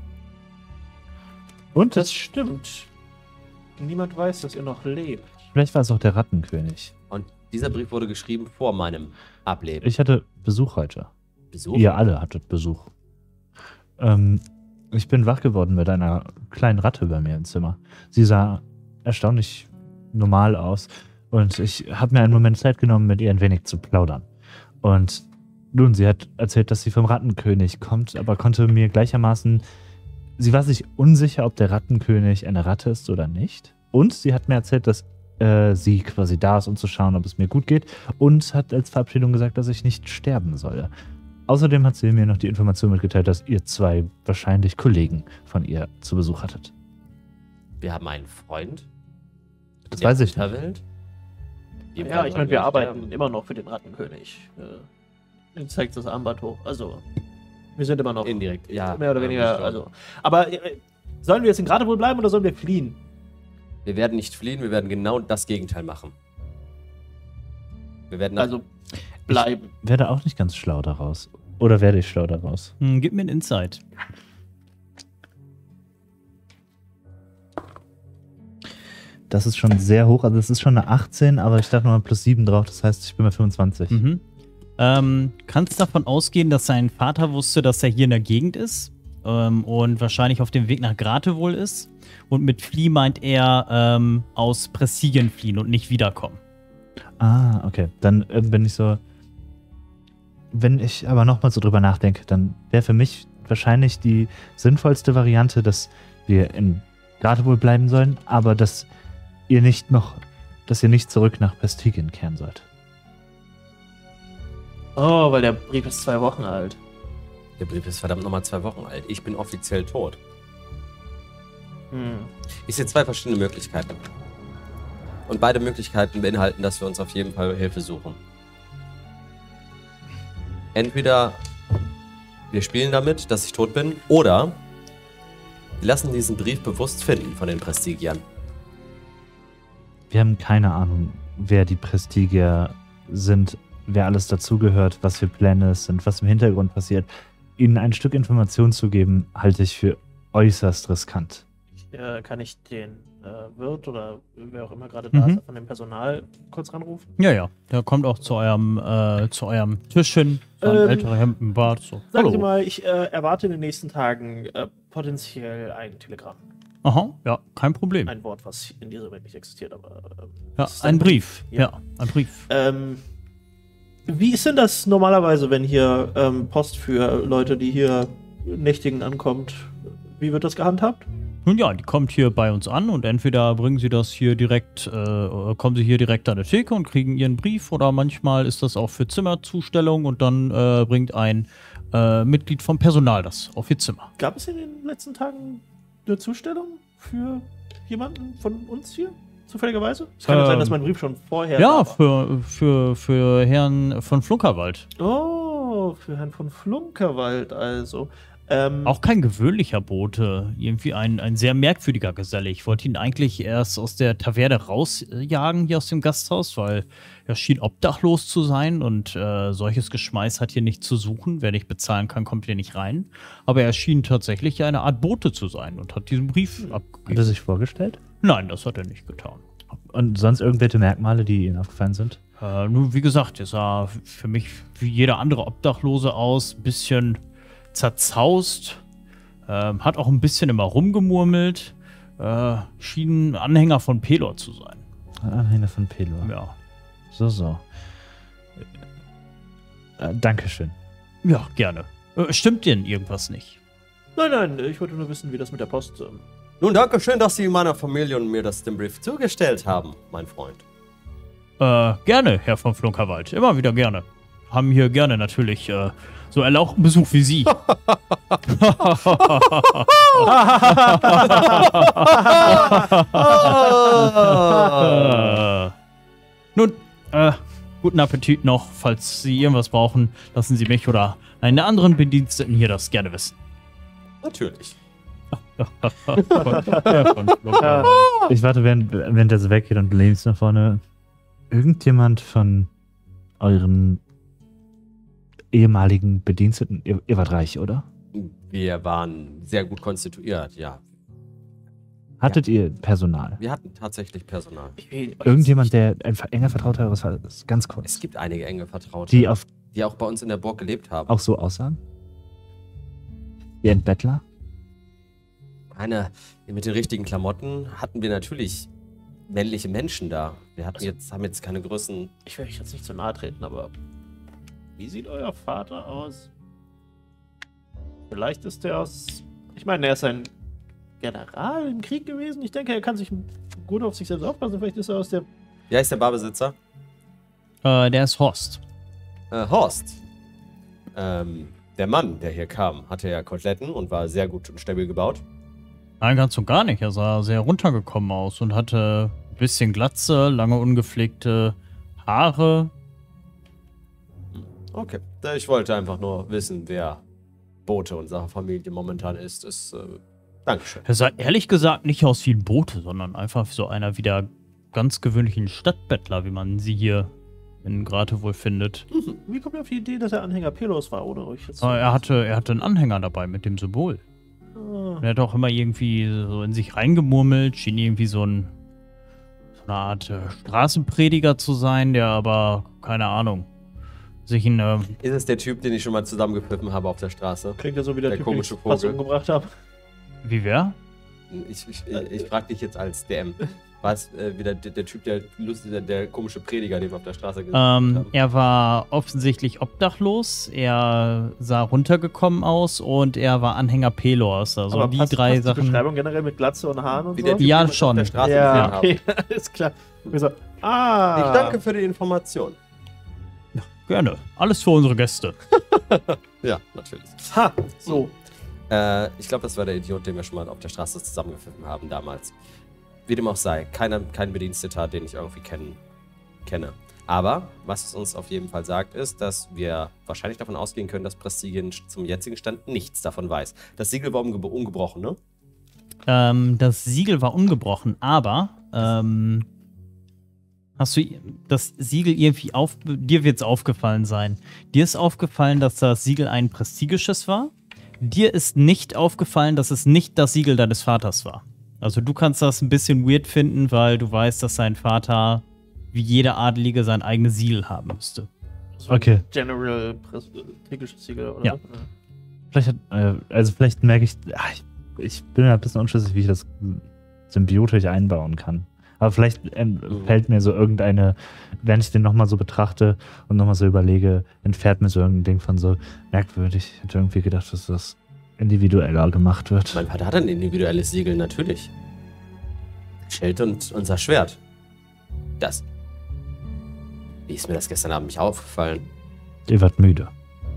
Und Das stimmt. Niemand weiß, dass ihr noch lebt. vielleicht war es auch der Rattenkönig. Und dieser Brief wurde geschrieben vor meinem Ableben. Ich hatte Besuch heute. Besuch? Ihr alle hattet Besuch. Ähm, ich bin wach geworden mit einer kleinen Ratte bei mir im Zimmer. Sie sah erstaunlich normal aus und ich habe mir einen Moment Zeit genommen, mit ihr ein wenig zu plaudern. Und nun, sie hat erzählt, dass sie vom Rattenkönig kommt, aber konnte mir gleichermaßen... Sie war sich unsicher, ob der Rattenkönig eine Ratte ist oder nicht. Und sie hat mir erzählt, dass äh, sie quasi da ist, um zu schauen, ob es mir gut geht. Und hat als Verabschiedung gesagt, dass ich nicht sterben solle. Außerdem hat sie mir noch die Information mitgeteilt, dass ihr zwei wahrscheinlich Kollegen von ihr zu Besuch hattet. Wir haben einen Freund. Das der weiß ich nicht. Unterwelt. Dem Ja, kann ich man meine, wir nicht arbeiten sterben. immer noch für den Rattenkönig. Äh, Jetzt zeigt das Armband hoch. Also, wir sind immer noch Indirekt, ja. mehr oder ja, weniger. schon. Also, aber äh, sollen wir jetzt in Gratewohl bleiben oder sollen wir fliehen? Wir werden nicht fliehen, wir werden genau das Gegenteil machen. Wir werden nach Also bleiben. Werde auch nicht ganz schlau daraus. Oder werde ich schlau daraus? Hm, gib mir einen Insight. Das ist schon sehr hoch. Also es ist schon eine achtzehn, aber ich darf nochmal plus sieben drauf. Das heißt, ich bin bei fünfundzwanzig. Mhm. Ähm, kannst davon ausgehen, dass sein Vater wusste, dass er hier in der Gegend ist ähm, und wahrscheinlich auf dem Weg nach Gratewohl ist. Und mit Flieh meint er ähm, aus Prestigien fliehen und nicht wiederkommen. Ah, okay. Dann äh, bin ich so... Wenn ich aber nochmal so drüber nachdenke, dann wäre für mich wahrscheinlich die sinnvollste Variante, dass wir in Gratewohl bleiben sollen, aber dass ihr nicht noch, dass ihr nicht zurück nach Prestigien kehren sollt. Oh, weil der Brief ist zwei Wochen alt. Der Brief ist verdammt nochmal zwei Wochen alt. Ich bin offiziell tot. Hm. Ich sehe zwei verschiedene Möglichkeiten. Und beide Möglichkeiten beinhalten, dass wir uns auf jeden Fall Hilfe suchen. Entweder wir spielen damit, dass ich tot bin, oder wir lassen diesen Brief bewusst finden von den Prestigiern. Wir haben keine Ahnung, wer die Prestigier sind, wer alles dazugehört, was für Pläne es sind, was im Hintergrund passiert. Ihnen ein Stück Information zu geben, halte ich für äußerst riskant. Äh, kann ich den äh, Wirt oder wer auch immer gerade da Mhm. ist, von dem Personal kurz ranrufen? Ja, ja. Der kommt auch zu eurem, äh, zu eurem Tisch hin. So ein Ähm, älterer Hemd im Bart. So. Sagen Sie Hallo. mal, ich äh, erwarte in den nächsten Tagen äh, potenziell ein Telegramm. Aha, ja, kein Problem. Ein Wort, was in dieser Welt nicht existiert, aber. Ähm, Ja, es ist ein Brief. Ja. Ja, ein Brief. Ähm, wie ist denn das normalerweise, wenn hier ähm, Post für Leute, die hier nächtigen, ankommt? Wie wird das gehandhabt? Nun ja, die kommt hier bei uns an und entweder bringen sie das hier direkt, äh, kommen sie hier direkt an der Theke und kriegen ihren Brief oder manchmal ist das auch für Zimmerzustellung und dann äh, bringt ein äh, Mitglied vom Personal das auf ihr Zimmer. Gab es in den letzten Tagen eine Zustellung für jemanden von uns hier? zufälligerweise? Es kann ja Ähm, sein, dass mein Brief schon vorher Ja, da war. für, für, für Herrn von Flunkerwald. Oh, für Herrn von Flunkerwald also. Ähm, Auch kein gewöhnlicher Bote. Irgendwie ein, ein sehr merkwürdiger Geselle. Ich wollte ihn eigentlich erst aus der Taverne rausjagen hier aus dem Gasthaus, weil er schien obdachlos zu sein und äh, solches Geschmeiß hat hier nicht zu suchen. Wer nicht bezahlen kann, kommt hier nicht rein. Aber er schien tatsächlich eine Art Bote zu sein und hat diesen Brief Hat er abgegeben. sich vorgestellt? Nein, das hat er nicht getan. Und sonst irgendwelche Merkmale, die Ihnen aufgefallen sind? Äh, nur wie gesagt, er sah für mich wie jeder andere Obdachlose aus, bisschen zerzaust, ähm, hat auch ein bisschen immer rumgemurmelt, äh, schien ein Anhänger von Pelor zu sein. Ein Anhänger von Pelor. Ja, So, so. Äh, Dankeschön. ja, gerne. Äh, stimmt denn irgendwas nicht? nein, nein, ich wollte nur wissen, wie das mit der Post. Ähm, Nun, danke schön, dass Sie meiner Familie und mir das den Brief zugestellt haben, mein Freund. Äh, gerne, Herr von Flunkerwald. Immer wieder gerne. Haben hier gerne natürlich äh, so erlauchten Besuch wie Sie. äh, nun, äh, guten Appetit noch. Falls Sie irgendwas brauchen, lassen Sie mich oder einen der anderen Bediensteten hier das gerne wissen. Natürlich. Herr von Flunkerwald. Ich warte, während, während er so weggeht und lehne nach vorne. Irgendjemand von euren ehemaligen Bediensteten, ihr, ihr wart reich, oder? Wir waren sehr gut konstituiert, ja. Hattet ihr Personal? Wir hatten tatsächlich Personal. ich will euch Irgendjemand, der ein enger Vertrauter eures Vaters ist? Ganz kurz. Es gibt einige enge Vertraute, Die auf, die auch bei uns in der Burg gelebt haben. auch so aussahen? Wie ein Bettler? Eine, mit den richtigen Klamotten hatten wir natürlich männliche Menschen da. Wir hatten Also- jetzt, haben jetzt keine Größen. Ich will euch jetzt nicht zu nahe treten, aber wie sieht euer Vater aus? Vielleicht ist er aus. Ich meine, er ist ein General im Krieg gewesen. Ich denke, er kann sich gut auf sich selbst aufpassen. Vielleicht ist er aus der. Wie heißt der Barbesitzer? Äh, der ist Horst. Äh, Horst. Ähm, der Mann, der hier kam, hatte ja Koteletten und war sehr gut und stabil gebaut. Nein, ganz und gar nicht. Er sah sehr runtergekommen aus und hatte ein bisschen Glatze, lange ungepflegte Haare. Okay. Ich wollte einfach nur wissen, wer Bote unserer Familie momentan ist. ist äh, Dankeschön. Er sah ehrlich gesagt nicht aus wie ein Bote, sondern einfach so einer wie der ganz gewöhnlichen Stadtbettler, wie man sie hier in Grate wohl findet. Wie kommt ihr auf die Idee, dass er Anhänger Pelos war, ohne euch jetzt? Aber er hatte, er hatte einen Anhänger dabei mit dem Symbol. Ah, Er hat auch immer irgendwie so in sich reingemurmelt, schien irgendwie so, ein, so eine Art äh, Straßenprediger zu sein, der aber, keine Ahnung, sich in, äh, Ist es der Typ, den ich schon mal zusammengepfiffen habe auf der Straße? klingt ja so wie der, Der Typ, den komische ich fast Vogel. umgebracht habe. wie wer? Ich, ich, ich, ich frage dich jetzt als D M. War es äh, wieder der, der Typ, der lustige, der, der komische Prediger, den wir auf der Straße gesehen Ähm, haben? er war offensichtlich obdachlos, er sah runtergekommen aus und er war Anhänger Pelors. Also Aber die passt, drei passt die Sachen. Beschreibung generell mit Glatze und Haaren und Wie so? der Typ, Ja, den wir auf schon. der Straße Ja, gesehen haben. okay, alles klar. Wir so, ah. Ich danke für die Information. Gerne. Alles für unsere Gäste. Ja, natürlich. Ha, so. Äh, ich glaube, das war der Idiot, den wir schon mal auf der Straße zusammengepfiffen haben damals. Wie dem auch sei, keiner, kein Bediensteter, den ich irgendwie kenn, kenne. Aber was es uns auf jeden Fall sagt, ist, dass wir wahrscheinlich davon ausgehen können, dass Prestigien zum jetzigen Stand nichts davon weiß. Das Siegel war umge ungebrochen, ne? Ähm, das Siegel war ungebrochen, aber ähm, hast du das Siegel irgendwie auf. Dir wird es aufgefallen sein. Dir ist aufgefallen, dass das Siegel ein prestigisches war. Dir ist nicht aufgefallen, dass es nicht das Siegel deines Vaters war. Also du kannst das ein bisschen weird finden, weil du weißt, dass sein Vater wie jeder Adelige sein eigenes Siegel haben müsste. So ein Okay. General Prestige Siegel, oder? Ja. Vielleicht hat, äh, also vielleicht merke ich, ach, ich, ich bin mir ein bisschen unschlüssig, wie ich das symbiotisch einbauen kann. Aber vielleicht entfällt mir so irgendeine, wenn ich den nochmal so betrachte und nochmal so überlege, entfährt mir so irgendein Ding von so merkwürdig. Ich hätte irgendwie gedacht, dass das individueller gemacht wird. Mein Vater hat ein individuelles Siegel, natürlich. Schild und unser Schwert. Das. Wie ist mir das gestern Abend nicht aufgefallen? Ihr wart müde.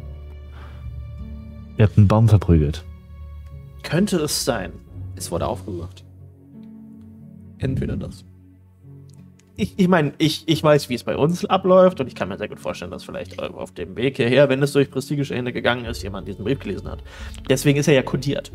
Ihr habt einen Baum verprügelt. Könnte es sein. Es wurde aufgemacht. Entweder das. ich, ich meine, ich, ich weiß, wie es bei uns abläuft und ich kann mir sehr gut vorstellen, dass vielleicht auf dem Weg hierher, wenn es durch prestigische Hände gegangen ist, jemand diesen Brief gelesen hat. Deswegen ist er ja kodiert.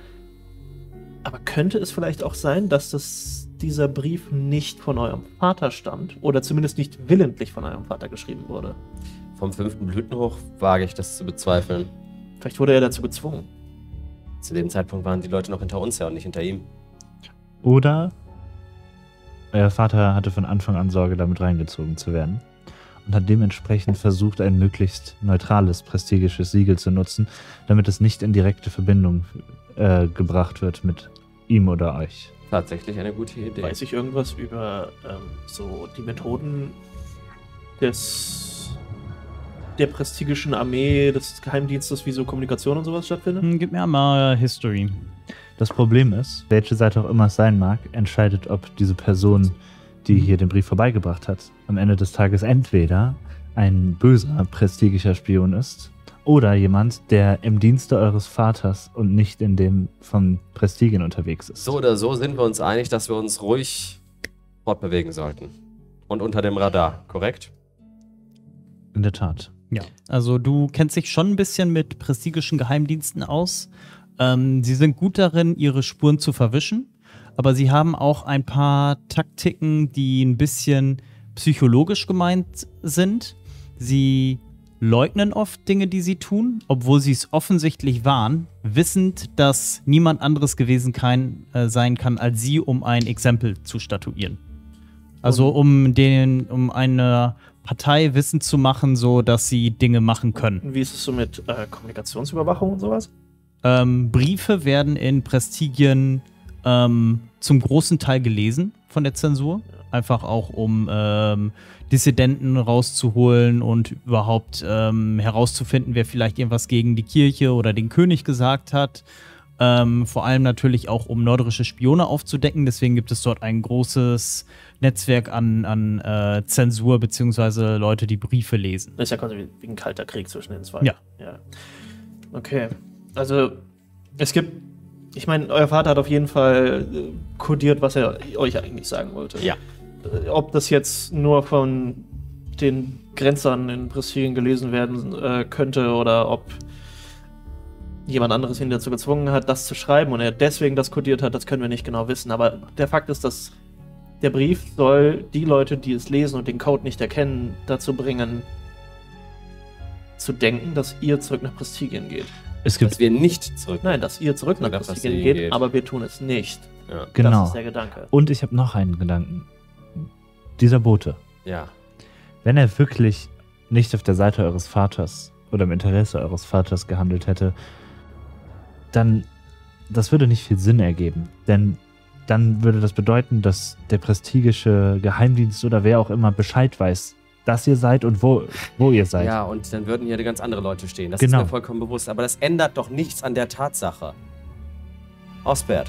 Aber könnte es vielleicht auch sein, dass das, dieser Brief nicht von eurem Vater stammt oder zumindest nicht willentlich von eurem Vater geschrieben wurde? Vom fünften Blütenhoch wage ich das zu bezweifeln. Vielleicht wurde er dazu gezwungen. Zu dem Zeitpunkt waren die Leute noch hinter uns her und nicht hinter ihm. Oder euer Vater hatte von Anfang an Sorge, damit reingezogen zu werden und hat dementsprechend versucht, ein möglichst neutrales, prestigisches Siegel zu nutzen, damit es nicht in direkte Verbindung äh, gebracht wird mit ihm oder euch. Tatsächlich eine gute Idee. Weiß ich irgendwas über ähm, so die Methoden des der prestigischen Armee, des Geheimdienstes, wie so Kommunikation und sowas stattfindet? Hm, gib mir mal History. Das Problem ist, welche Seite auch immer es sein mag, entscheidet, ob diese Person, die hier den Brief vorbeigebracht hat, am Ende des Tages entweder ein böser, prestigischer Spion ist oder jemand, der im Dienste eures Vaters und nicht in dem von Prestigien unterwegs ist. So oder so sind wir uns einig, dass wir uns ruhig fortbewegen sollten. Und unter dem Radar, korrekt? In der Tat. Ja, also du kennst dich schon ein bisschen mit prestigischen Geheimdiensten aus. Ähm, sie sind gut darin, ihre Spuren zu verwischen, aber sie haben auch ein paar Taktiken, die ein bisschen psychologisch gemeint sind. Sie leugnen oft Dinge, die sie tun, obwohl sie es offensichtlich waren, wissend, dass niemand anderes gewesen kann, äh, sein kann als sie, um ein Exempel zu statuieren. Also um den, um eine Partei wissend zu machen, so dass sie Dinge machen können. Wie ist es so mit äh, Kommunikationsüberwachung und sowas? Ähm, Briefe werden in Prestigien ähm, zum großen Teil gelesen von der Zensur. Einfach auch, um ähm, Dissidenten rauszuholen und überhaupt ähm, herauszufinden, wer vielleicht irgendwas gegen die Kirche oder den König gesagt hat. Ähm, vor allem natürlich auch, um mörderische Spione aufzudecken. Deswegen gibt es dort ein großes Netzwerk an, an äh, Zensur beziehungsweise Leute, die Briefe lesen. Das ist ja quasi wie ein kalter Krieg zwischen den zwei. Ja. ja. Okay. Also, es gibt, ich meine, euer Vater hat auf jeden Fall äh, kodiert, was er euch eigentlich sagen wollte. Ja. Äh, ob das jetzt nur von den Grenzern in Prestigien gelesen werden äh, könnte oder ob jemand anderes ihn dazu gezwungen hat, das zu schreiben und er deswegen das kodiert hat, das können wir nicht genau wissen. Aber der Fakt ist, dass der Brief soll die Leute, die es lesen und den Code nicht erkennen, dazu bringen, zu denken, dass ihr zurück nach Prestigien geht. Es gibt Dass wir nicht zurück. Nein, dass ihr zurück nach Nach Prestigien Prestigien geht, geht. aber wir tun es nicht. Ja. genau. Das ist der Gedanke. Und ich habe noch einen Gedanken. Dieser Bote, ja. wenn er wirklich nicht auf der Seite eures Vaters oder im Interesse eures Vaters gehandelt hätte, dann, das würde nicht viel Sinn ergeben. Denn dann würde das bedeuten, dass der prestigische Geheimdienst oder wer auch immer Bescheid weiß, dass ihr seid und wo, wo ihr seid. Ja, und dann würden hier ganz andere Leute stehen. Das Genau. ist mir vollkommen bewusst. Aber das ändert doch nichts an der Tatsache. Osbert.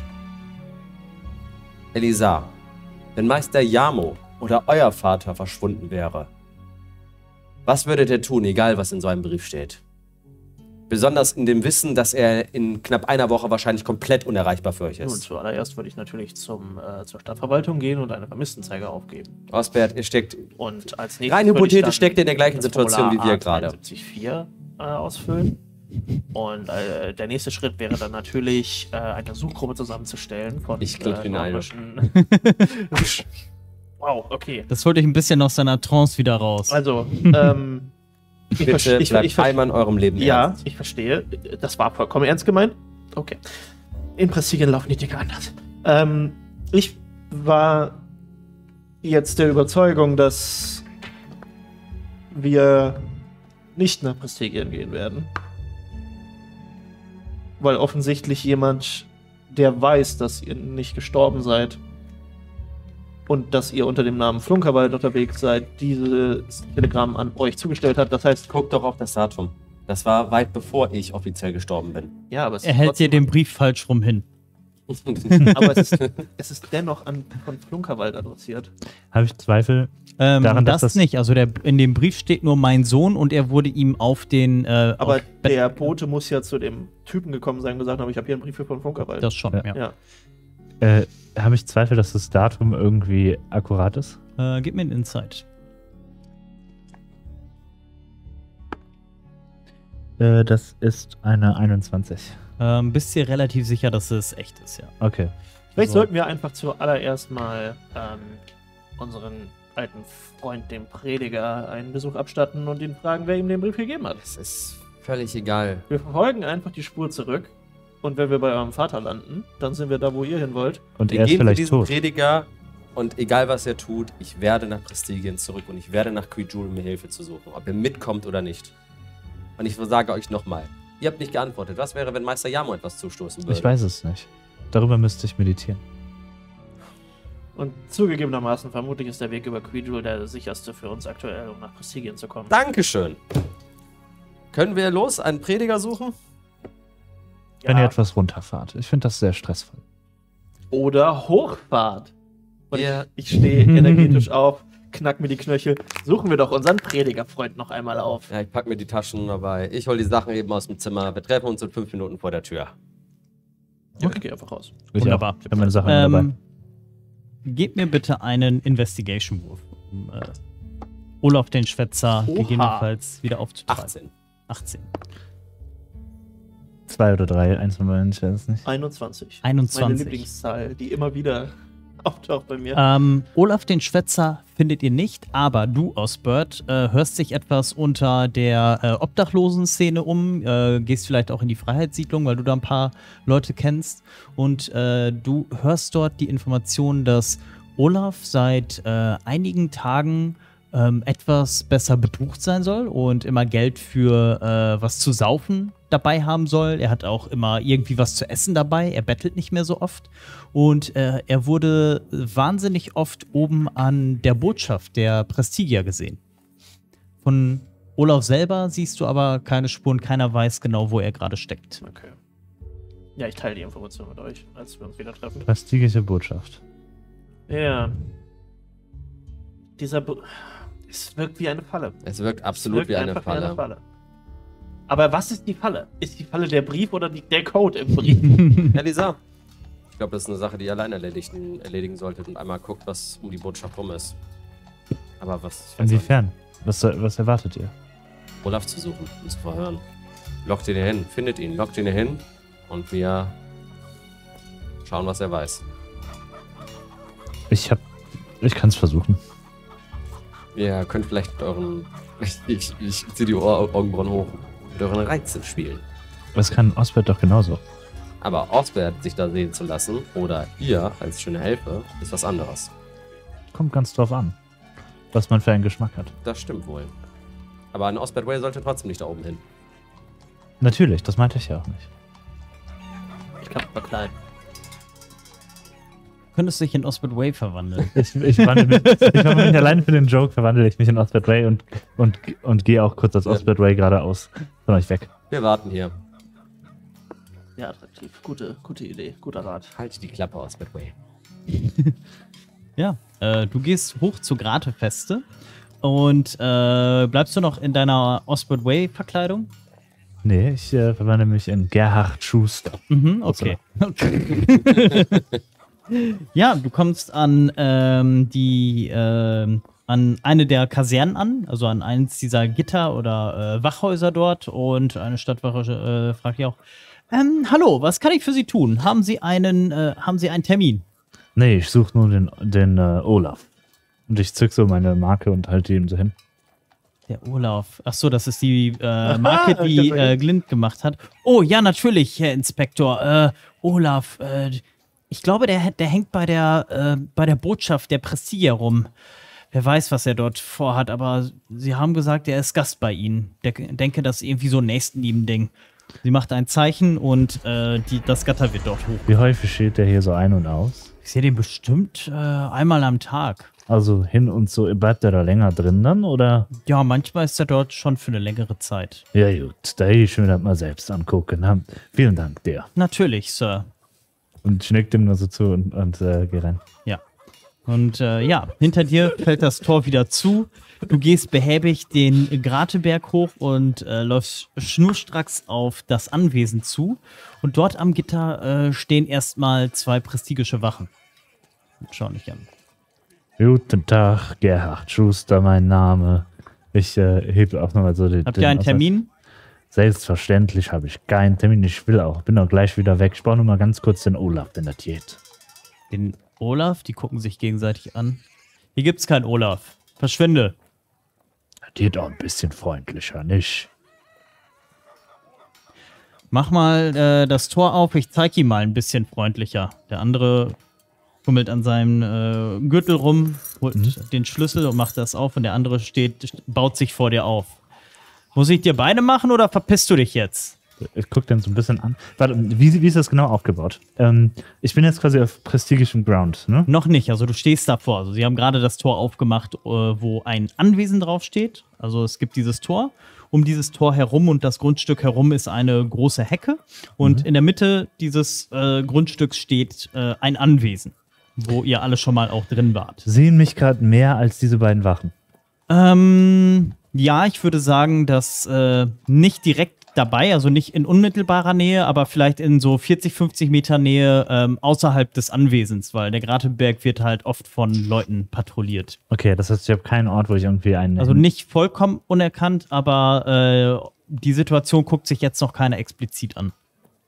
Elisar. Wenn Meister Jamo oder euer Vater verschwunden wäre, was würdet ihr tun, egal was in so einem Brief steht? Besonders in dem Wissen, dass er in knapp einer Woche wahrscheinlich komplett unerreichbar für euch Nun, ist. zuallererst würde ich natürlich zum, äh, zur Stadtverwaltung gehen und eine Vermisstenzeige aufgeben. Osbert, ihr steckt Und als nächstes rein würde ich hypothetisch dann steckt ihr in der gleichen das Situation wie Formular wir gerade. A sieben vier äh, ausfüllen. Und äh, der nächste Schritt wäre dann natürlich, äh, eine Suchgruppe zusammenzustellen von Ich klick den ein. nordischen- Wow, okay. Das holt euch ein bisschen aus seiner Trance wieder raus. Also, ähm, ich, Bitte verste- ich, bleibt ich, ver- einmal in eurem Leben Ja, ernst. ich verstehe. Das war vollkommen ernst gemeint. Okay. In Prestigien laufen die Dinge anders. Ähm, ich war jetzt der Überzeugung, dass wir nicht nach Prestigien gehen werden. Weil offensichtlich jemand, der weiß, dass ihr nicht gestorben seid und dass ihr unter dem Namen Flunkerwald unterwegs seid, dieses Telegramm an euch zugestellt hat. Das heißt, Guckt doch auf das Datum. Das war weit bevor ich offiziell gestorben bin. ja, aber es er ist hält dir trotzdem- den Brief falsch rum hin. Aber es ist, es ist dennoch an, von Flunkerwald adressiert. Habe ich Zweifel? Ähm, Daran, dass das, das- nicht. Also der, in dem Brief steht nur mein Sohn und er wurde ihm auf den. Äh, Aber auf Bett- der Bote muss ja zu dem Typen gekommen sein und gesagt haben, ich habe hier einen Brief von Flunkerwald. Das schon, Ja. ja. ja. Äh, habe ich Zweifel, dass das Datum irgendwie akkurat ist? Äh, gib mir einen Insight. Äh, das ist eine einundzwanzig. Ähm, bist dir relativ sicher, dass es echt ist, ja. Okay. Vielleicht So. sollten wir einfach zuallererst mal ähm, unseren alten Freund, dem Prediger, einen Besuch abstatten und ihn fragen, wer ihm den Brief gegeben hat. Es ist völlig egal. Wir verfolgen einfach die Spur zurück und wenn wir bei eurem Vater landen, dann sind wir da, wo ihr hin wollt. Und Wir er ist gehen zu vielleicht diesem tot. Prediger und egal was er tut, ich werde nach Prestigien zurück und ich werde nach Quijul, um mir Hilfe zu suchen, ob ihr mitkommt oder nicht. Und ich sage euch nochmal, ihr habt nicht geantwortet. Was wäre, wenn Meister Yamo etwas zustoßen würde? Ich weiß es nicht. Darüber müsste ich meditieren. Und zugegebenermaßen, vermutlich ist der Weg über Quijul der sicherste für uns aktuell, um nach Prestigien zu kommen. Dankeschön. Können wir los einen Prediger suchen? Wenn Ja. ihr etwas runterfahrt. Ich finde das sehr stressvoll. Oder Hochfahrt. Und Ja. ich, ich stehe energetisch auf, knack mir die Knöchel. Suchen wir doch unseren Predigerfreund noch einmal auf. Ja, ich pack mir die Taschen dabei. Ich hol die Sachen eben aus dem Zimmer. Wir treffen uns in fünf Minuten vor der Tür. Ja, ich gehe einfach raus. Ich Wunderbar. auch. Ich habe meine Sachen dabei. Ähm, gebt mir bitte einen Investigation-Wurf, um äh, Olaf den Schwätzer Oha. gegebenenfalls wieder aufzutreiben. achtzehn. achtzehn. Zwei oder drei, eins von beiden, ich weiß es nicht. einundzwanzig. einundzwanzig. Meine Lieblingszahl, die immer wieder auftaucht bei mir. Ähm, Olaf den Schwätzer findet ihr nicht, aber du, Osbert, äh, hörst dich etwas unter der äh, Obdachlosen-Szene um, äh, gehst vielleicht auch in die Freiheitssiedlung, weil du da ein paar Leute kennst und äh, du hörst dort die Information, dass Olaf seit äh, einigen Tagen ähm, etwas besser betucht sein soll und immer Geld für äh, was zu saufen dabei haben soll. Er hat auch immer irgendwie was zu essen dabei. Er bettelt nicht mehr so oft. Und äh, er wurde wahnsinnig oft oben an der Botschaft der Prestigia gesehen. Von Olaf selber siehst du aber keine Spuren. Keiner weiß genau, wo er gerade steckt. Okay. Ja, ich teile die Information mit euch, als wir uns wieder treffen. Prestigliche Botschaft. Ja. Dieser Bo Es wirkt wie eine Falle. Es wirkt Es absolut wirkt wie eine einfach Falle. Falle. Aber was ist die Falle? Ist die Falle der Brief oder die, der Code im Brief? Elisa, ich glaube, das ist eine Sache, die ihr allein erledigen, erledigen solltet und einmal guckt, was um die Botschaft rum ist. Aber was? ich weiß Inwiefern? Was, soll- was erwartet ihr? nicht. Olaf zu suchen und zu verhören. Lockt ihn hier hin, findet ihn, lockt ihn hier hin und wir schauen, was er weiß. Ich hab. Ich kann es versuchen. Ihr könnt vielleicht mit euren. Ich, ich, ich ziehe die Ohr, Augenbrauen hoch. Mit euren Reizen spielen. Das kann Osbert doch genauso. Aber Osbert sich da sehen zu lassen oder ihr als schöne Helfer ist was anderes. Kommt ganz drauf an, was man für einen Geschmack hat. Das stimmt wohl. Aber ein Osbert Way sollte trotzdem nicht da oben hin. Natürlich, das meinte ich ja auch nicht. Ich kann mich verkleiden. Könntest dich in Osbert Way verwandeln. Ich, ich wandle mich, ich verwandle mich alleine für den Joke, verwandle ich mich in Osbert Ray und, und, und gehe auch kurz als Ja. Osbert Ray geradeaus von euch weg. Wir warten hier. Ja, attraktiv. Gute, gute Idee. Guter Rat. Halt die Klappe, Osbert Way. Ja, äh, du gehst hoch zur Gratefeste und äh, bleibst du noch in deiner Osbert Way-Verkleidung? Nee, ich äh, verwandle mich in Gerhard Schuster. Mhm, okay. Ja, du kommst an ähm, die ähm, an eine der Kasernen an, also an eins dieser Gitter oder äh, Wachhäuser dort und eine Stadtwache äh, fragt dich auch: ähm, Hallo, was kann ich für Sie tun? Haben Sie einen, äh, haben Sie einen Termin? Nee, ich suche nur den, den äh, Olaf. Und ich zück so meine Marke und halte ihn so hin. Der Olaf. Ach so, das ist die äh, Marke, Aha, die ich hab äh, Glint gemacht hat. Oh, ja, natürlich, Herr Inspektor. Äh, Olaf, äh, ich glaube, der, der hängt bei der, äh, bei der Botschaft der Prestigia rum. Wer weiß, was er dort vorhat, aber Sie haben gesagt, er ist Gast bei Ihnen. Der, denke, das ist irgendwie so ein Nächstenlieben-Ding. Sie macht ein Zeichen und äh, die, das Gatter wird dort hoch. Wie häufig steht der hier so ein und aus? Ich sehe den bestimmt äh, einmal am Tag. Also hin und so, bleibt er da länger drin dann, oder? Ja, manchmal ist er dort schon für eine längere Zeit. Ja gut, da hätte ich mir das mal selbst angucken. Ha, vielen Dank dir. Natürlich, Sir. Und ich nick dem nur so zu und, und äh, geh rein. Ja. Und äh, ja, hinter dir fällt das Tor wieder zu. Du gehst behäbig den Grateberg hoch und äh, läufst schnurstracks auf das Anwesen zu. Und dort am Gitter äh, stehen erstmal zwei prestigische Wachen. Schau dich an. Guten Tag, Gerhard Schuster, mein Name. Ich äh, hebe auch nochmal so den. Habt den ihr einen Ausweis. Termin? Selbstverständlich habe ich keinen Termin. Ich will auch, bin auch gleich wieder weg. Ich brauche nur mal ganz kurz den Olaf, wenn das geht. Den Olaf? Die gucken sich gegenseitig an. Hier gibt's keinen Olaf. Verschwinde. Das geht auch ein bisschen freundlicher, nicht? Mach mal äh, das Tor auf, ich zeig ihm mal ein bisschen freundlicher. Der andere fummelt an seinem äh, Gürtel rum, holt mhm. den Schlüssel und macht das auf und der andere steht, baut sich vor dir auf. Muss ich dir beide machen oder verpisst du dich jetzt? Ich guck den so ein bisschen an. Warte, wie, wie ist das genau aufgebaut? Ähm, ich bin jetzt quasi auf prestigischem Ground, ne? Noch nicht, also du stehst davor. Also sie haben gerade das Tor aufgemacht, äh, wo ein Anwesen draufsteht. Also es gibt dieses Tor. Um dieses Tor herum und das Grundstück herum ist eine große Hecke. Und mhm. in der Mitte dieses äh, Grundstücks steht äh, ein Anwesen, wo ihr alle schon mal auch drin wart. Sehen mich gerade mehr als diese beiden Wachen? Ähm, ja, ich würde sagen, dass äh, nicht direkt dabei, also nicht in unmittelbarer Nähe, aber vielleicht in so vierzig, fünfzig Meter Nähe ähm, außerhalb des Anwesens, weil der Grateberg wird halt oft von Leuten patrouilliert. Okay, das heißt, ich habe keinen Ort, wo ich irgendwie einen... Also nicht vollkommen unerkannt, aber äh, die Situation guckt sich jetzt noch keiner explizit an.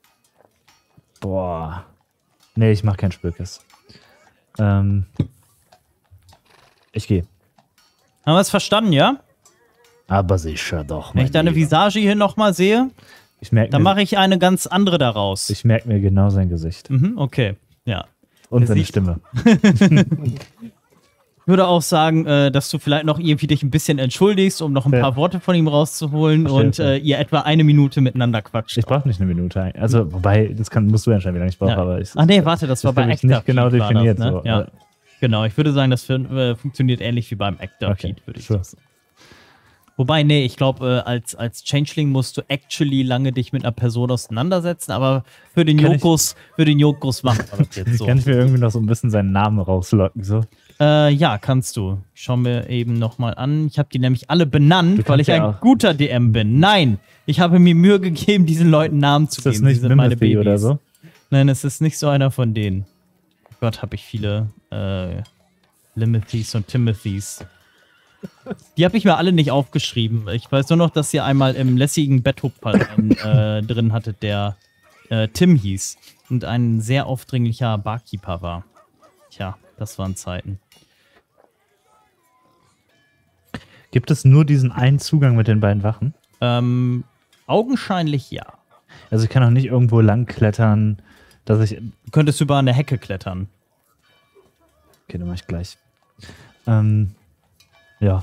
Boah. Nee, ich mache kein Spökes. Ähm, ich gehe. Haben wir es verstanden, ja? Aber sicher doch. Wenn ich deine Lieber. Visage hier nochmal sehe, ich merk dann mir, mache ich eine ganz andere daraus. Ich merke mir genau sein Gesicht. Mhm, okay, ja. Und Er seine sieht- Stimme. Ich würde auch sagen, äh, dass du vielleicht noch irgendwie dich ein bisschen entschuldigst, um noch ein Ja. paar Worte von ihm rauszuholen Verstehe, und äh, ihr etwa eine Minute miteinander quatscht. Ich brauche nicht eine Minute. ein- Also, wobei, das kann, musst du entscheiden, wie lange ich brauche. Ja. Aber ich, Ach nee, warte, das war bei für mich Actor nicht genau Feed war definiert. Das, ne? so. Ja. Genau, ich würde sagen, das für, äh, funktioniert ähnlich wie beim Actor Okay, Feed, würde ich sure. sagen. Wobei, nee, ich glaube, äh, als, als Changeling musst du actually lange dich mit einer Person auseinandersetzen, aber für den Kann ich- Jokus, für den Jokus machen wir das jetzt so. Kann ich mir irgendwie noch so ein bisschen seinen Namen rauslocken? So? Äh, ja, kannst du. Ich schau mir eben nochmal an. Ich habe die nämlich alle benannt, Du weil ich kannst ein ja auch- guter D M bin. Nein, ich habe mir Mühe gegeben, diesen Leuten Namen zu Ist das geben. Die nicht sind meine Mimothy Babys. oder so? Nein, es ist nicht so einer von denen. Gott, habe ich viele äh, Limothys und Timothys. Die habe ich mir alle nicht aufgeschrieben. Ich weiß nur noch, dass ihr einmal im lässigen Betthupfer einen, äh, drin hattet, der äh, Tim hieß und ein sehr aufdringlicher Barkeeper war. Tja, das waren Zeiten. Gibt es nur diesen einen Zugang mit den beiden Wachen? Ähm, augenscheinlich ja. Also ich kann auch nicht irgendwo lang klettern, dass ich... Du könntest über eine Hecke klettern. Okay, dann mach ich gleich. Ähm, ja.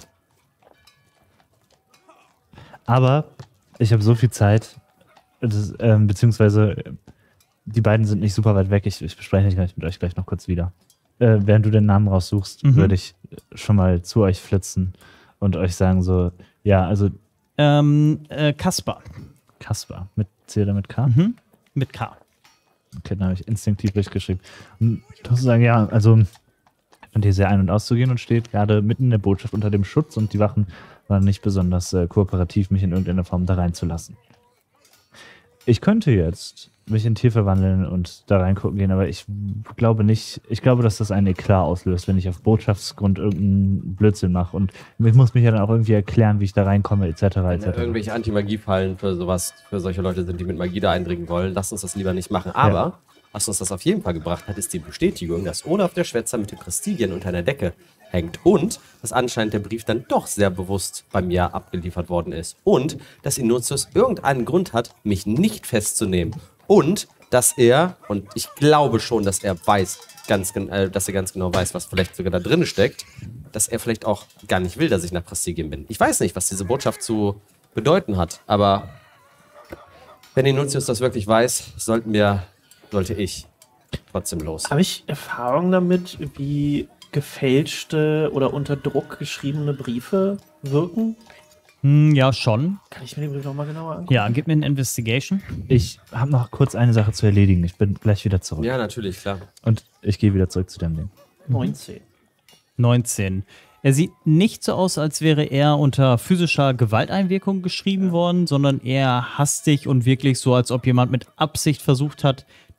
Aber ich habe so viel Zeit, das, ähm, beziehungsweise äh, die beiden sind nicht super weit weg. Ich, ich bespreche mich gleich mit euch gleich noch kurz wieder. Äh, während du den Namen raussuchst, Mhm. würde ich schon mal zu euch flitzen und euch sagen so, ja, also Ähm, äh, Kaspar. Kaspar, mit C oder mit K? Mhm. Mit K. Okay, dann habe ich instinktiv durchgeschrieben. Und du musst sagen, ja, also von hier sehr ein- und auszugehen und steht gerade mitten in der Botschaft unter dem Schutz und die Wachen waren nicht besonders äh, kooperativ, mich in irgendeiner Form da reinzulassen. Ich könnte jetzt mich in Tier verwandeln und da reingucken gehen, aber ich glaube nicht, ich glaube, dass das einen Eklat auslöst, wenn ich auf Botschaftsgrund irgendeinen Blödsinn mache und ich muss mich ja dann auch irgendwie erklären, wie ich da reinkomme, et cetera et Wenn da cetera. irgendwelche Anti-Magie-Fallen für sowas, für solche Leute sind, die mit Magie da eindringen wollen, lasst uns das lieber nicht machen. Aber, Ja. was uns das auf jeden Fall gebracht hat, ist die Bestätigung, dass Olaf der Schwätzer mit den Prestigien unter einer Decke hängt und dass anscheinend der Brief dann doch sehr bewusst bei mir abgeliefert worden ist und dass Inuzius irgendeinen Grund hat, mich nicht festzunehmen und dass er, und ich glaube schon, dass er weiß, ganz, gen- äh, dass er ganz genau weiß, was vielleicht sogar da drin steckt, dass er vielleicht auch gar nicht will, dass ich nach Prestigien bin. Ich weiß nicht, was diese Botschaft zu bedeuten hat, aber wenn Inuzius das wirklich weiß, sollten wir, sollte ich trotzdem los. Habe ich Erfahrung damit, wie gefälschte oder unter Druck geschriebene Briefe wirken? Hm, ja, schon. Kann ich mir den Brief nochmal genauer angucken? Ja, gib mir eine Investigation. Ich habe noch kurz eine Sache zu erledigen. Ich bin gleich wieder zurück. Ja, natürlich, klar. Und ich gehe wieder zurück zu dem Ding. neunzehn. neunzehn. Er sieht nicht so aus, als wäre er unter physischer Gewalteinwirkung geschrieben worden, sondern eher hastig und wirklich so, als ob jemand mit Absicht versucht hat,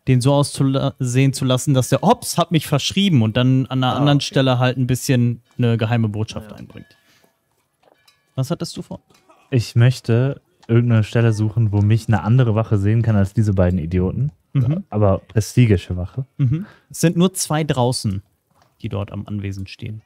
den so aussehen zu lassen, dass der Ops hat mich verschrieben und dann an einer ah, anderen okay. Stelle halt ein bisschen eine geheime Botschaft ja. einbringt. Was hattest du vor? Ich möchte irgendeine Stelle suchen, wo mich eine andere Wache sehen kann als diese beiden Idioten. Mhm. Aber prestigische Wache. Mhm. Es sind nur zwei draußen, die dort am Anwesen stehen.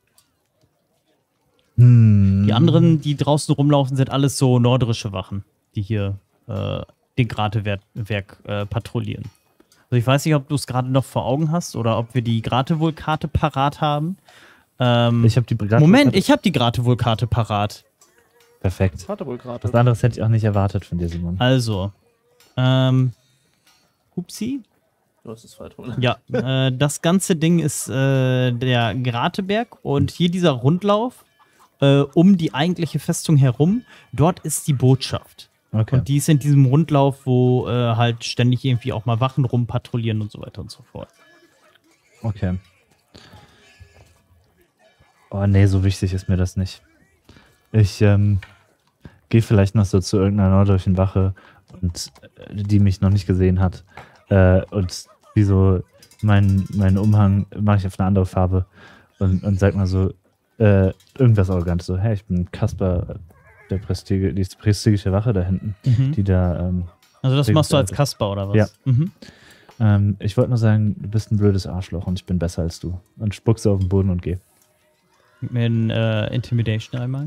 Hm. Die anderen, die draußen rumlaufen, sind alles so norderische Wachen, die hier äh, den Gratewerk äh, patrouillieren. Also ich weiß nicht, ob du es gerade noch vor Augen hast oder ob wir die Gratewohl-Karte parat haben. Ähm, ich habe die Gratewohl Moment, ich habe die Gratewohl-Karte parat. Perfekt. Gratewohl-Karte. Was anderes hätte ich auch nicht erwartet von dir, Simon. Also, ähm, Hupsi? Du hast es falsch. Ja, äh, das ganze Ding ist äh, der Grateberg und hier dieser Rundlauf äh, um die eigentliche Festung herum, dort ist die Botschaft. Okay. Und die ist in diesem Rundlauf, wo äh, halt ständig irgendwie auch mal Wachen rumpatrouillieren und so weiter und so fort. Okay. Oh nee, so wichtig ist mir das nicht. Ich ähm, gehe vielleicht noch so zu irgendeiner norddeutschen Wache, und äh, die mich noch nicht gesehen hat. Äh, und wie so meinen mein Umhang mache ich auf eine andere Farbe und, und sag mal so äh, irgendwas Arrogantes. So, hey, ich bin Kasper, der Prestige, die prestigische Wache da hinten, Mhm. die da. Ähm, Also das machst du als Kasper oder was? Ja. Mhm. ähm, ich wollte nur sagen, du bist ein blödes Arschloch und ich bin besser als du. Und spuckst auf den Boden und geh. Gib mir ein äh, Intimidation einmal.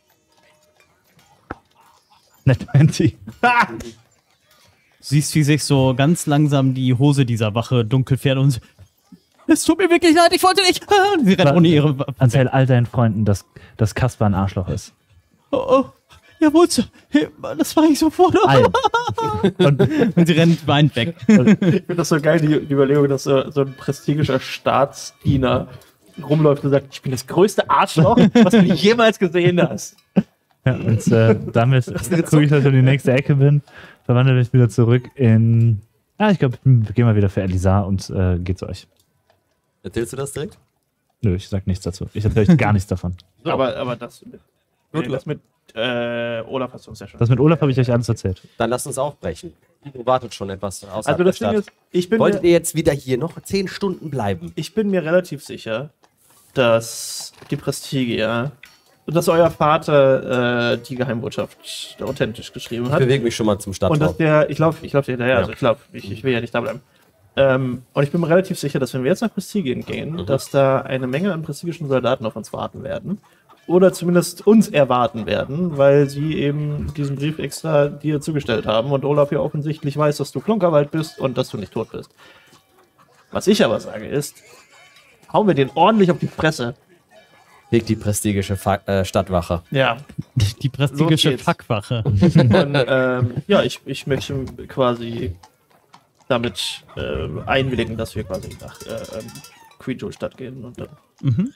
Net zwanzig. Siehst, wie sich so ganz langsam die Hose dieser Wache dunkel fährt und es tut mir wirklich leid, ich wollte nicht. Sie rennt ohne ihre Waffe. Erzähl all deinen Freunden, dass, dass Kasper ein Arschloch ist. Oh, oh. Jawohl, das war ich sofort. Allen. Und, und sie rennt weint weg. Ich finde das so geil, die, die Überlegung, dass so, so ein prestigischer Staatsdiener rumläuft und sagt, ich bin das größte Arschloch, was du jemals gesehen hast. Ja, und äh, damit gucke ich, dass ich in die nächste Ecke bin, verwandle mich wieder zurück in. Ja, ich glaube, ich gehe mal wieder für Elisar und äh, gehe zu euch. Erzählst du das direkt? Nö, ich sag nichts dazu. Ich erzähle euch gar nichts davon. So. Aber, aber das, nee, das mit äh, Olaf hast du uns ja schon. Das mit Olaf habe ich euch alles erzählt. Dann lasst uns aufbrechen. Du wartet schon etwas außerhalb Also das der Ding Stadt. ist, ich bin Wolltet mir, ihr jetzt wieder hier noch zehn Stunden bleiben? ich bin mir relativ sicher, dass die Prestigia, dass euer Vater äh, die Geheimbotschaft authentisch geschrieben Ich hat. bewege mich schon mal zum Und dass Stadttor. der, ich laufe ich lauf dir hinterher, Ja. also ich glaube, ich, ich will ja nicht da bleiben. Ähm, und ich bin mir relativ sicher, dass wenn wir jetzt nach Prestigien gehen, Mhm. dass da eine Menge an prestigischen Soldaten auf uns warten werden. Oder zumindest uns erwarten werden, weil sie eben diesen Brief extra dir zugestellt haben und Olaf ja offensichtlich weiß, dass du Klunkerwald bist und dass du nicht tot bist. Was ich aber sage ist, hauen wir den ordentlich auf die Fresse. Legt die prestigische Fa äh, Stadtwache. Ja. Die prestigische geht's. Fuckwache. Und ähm, ja, ich, ich möchte quasi damit äh, einwilligen, dass wir quasi nach äh, ähm, Queen-Stadt gehen und dann. Mhm.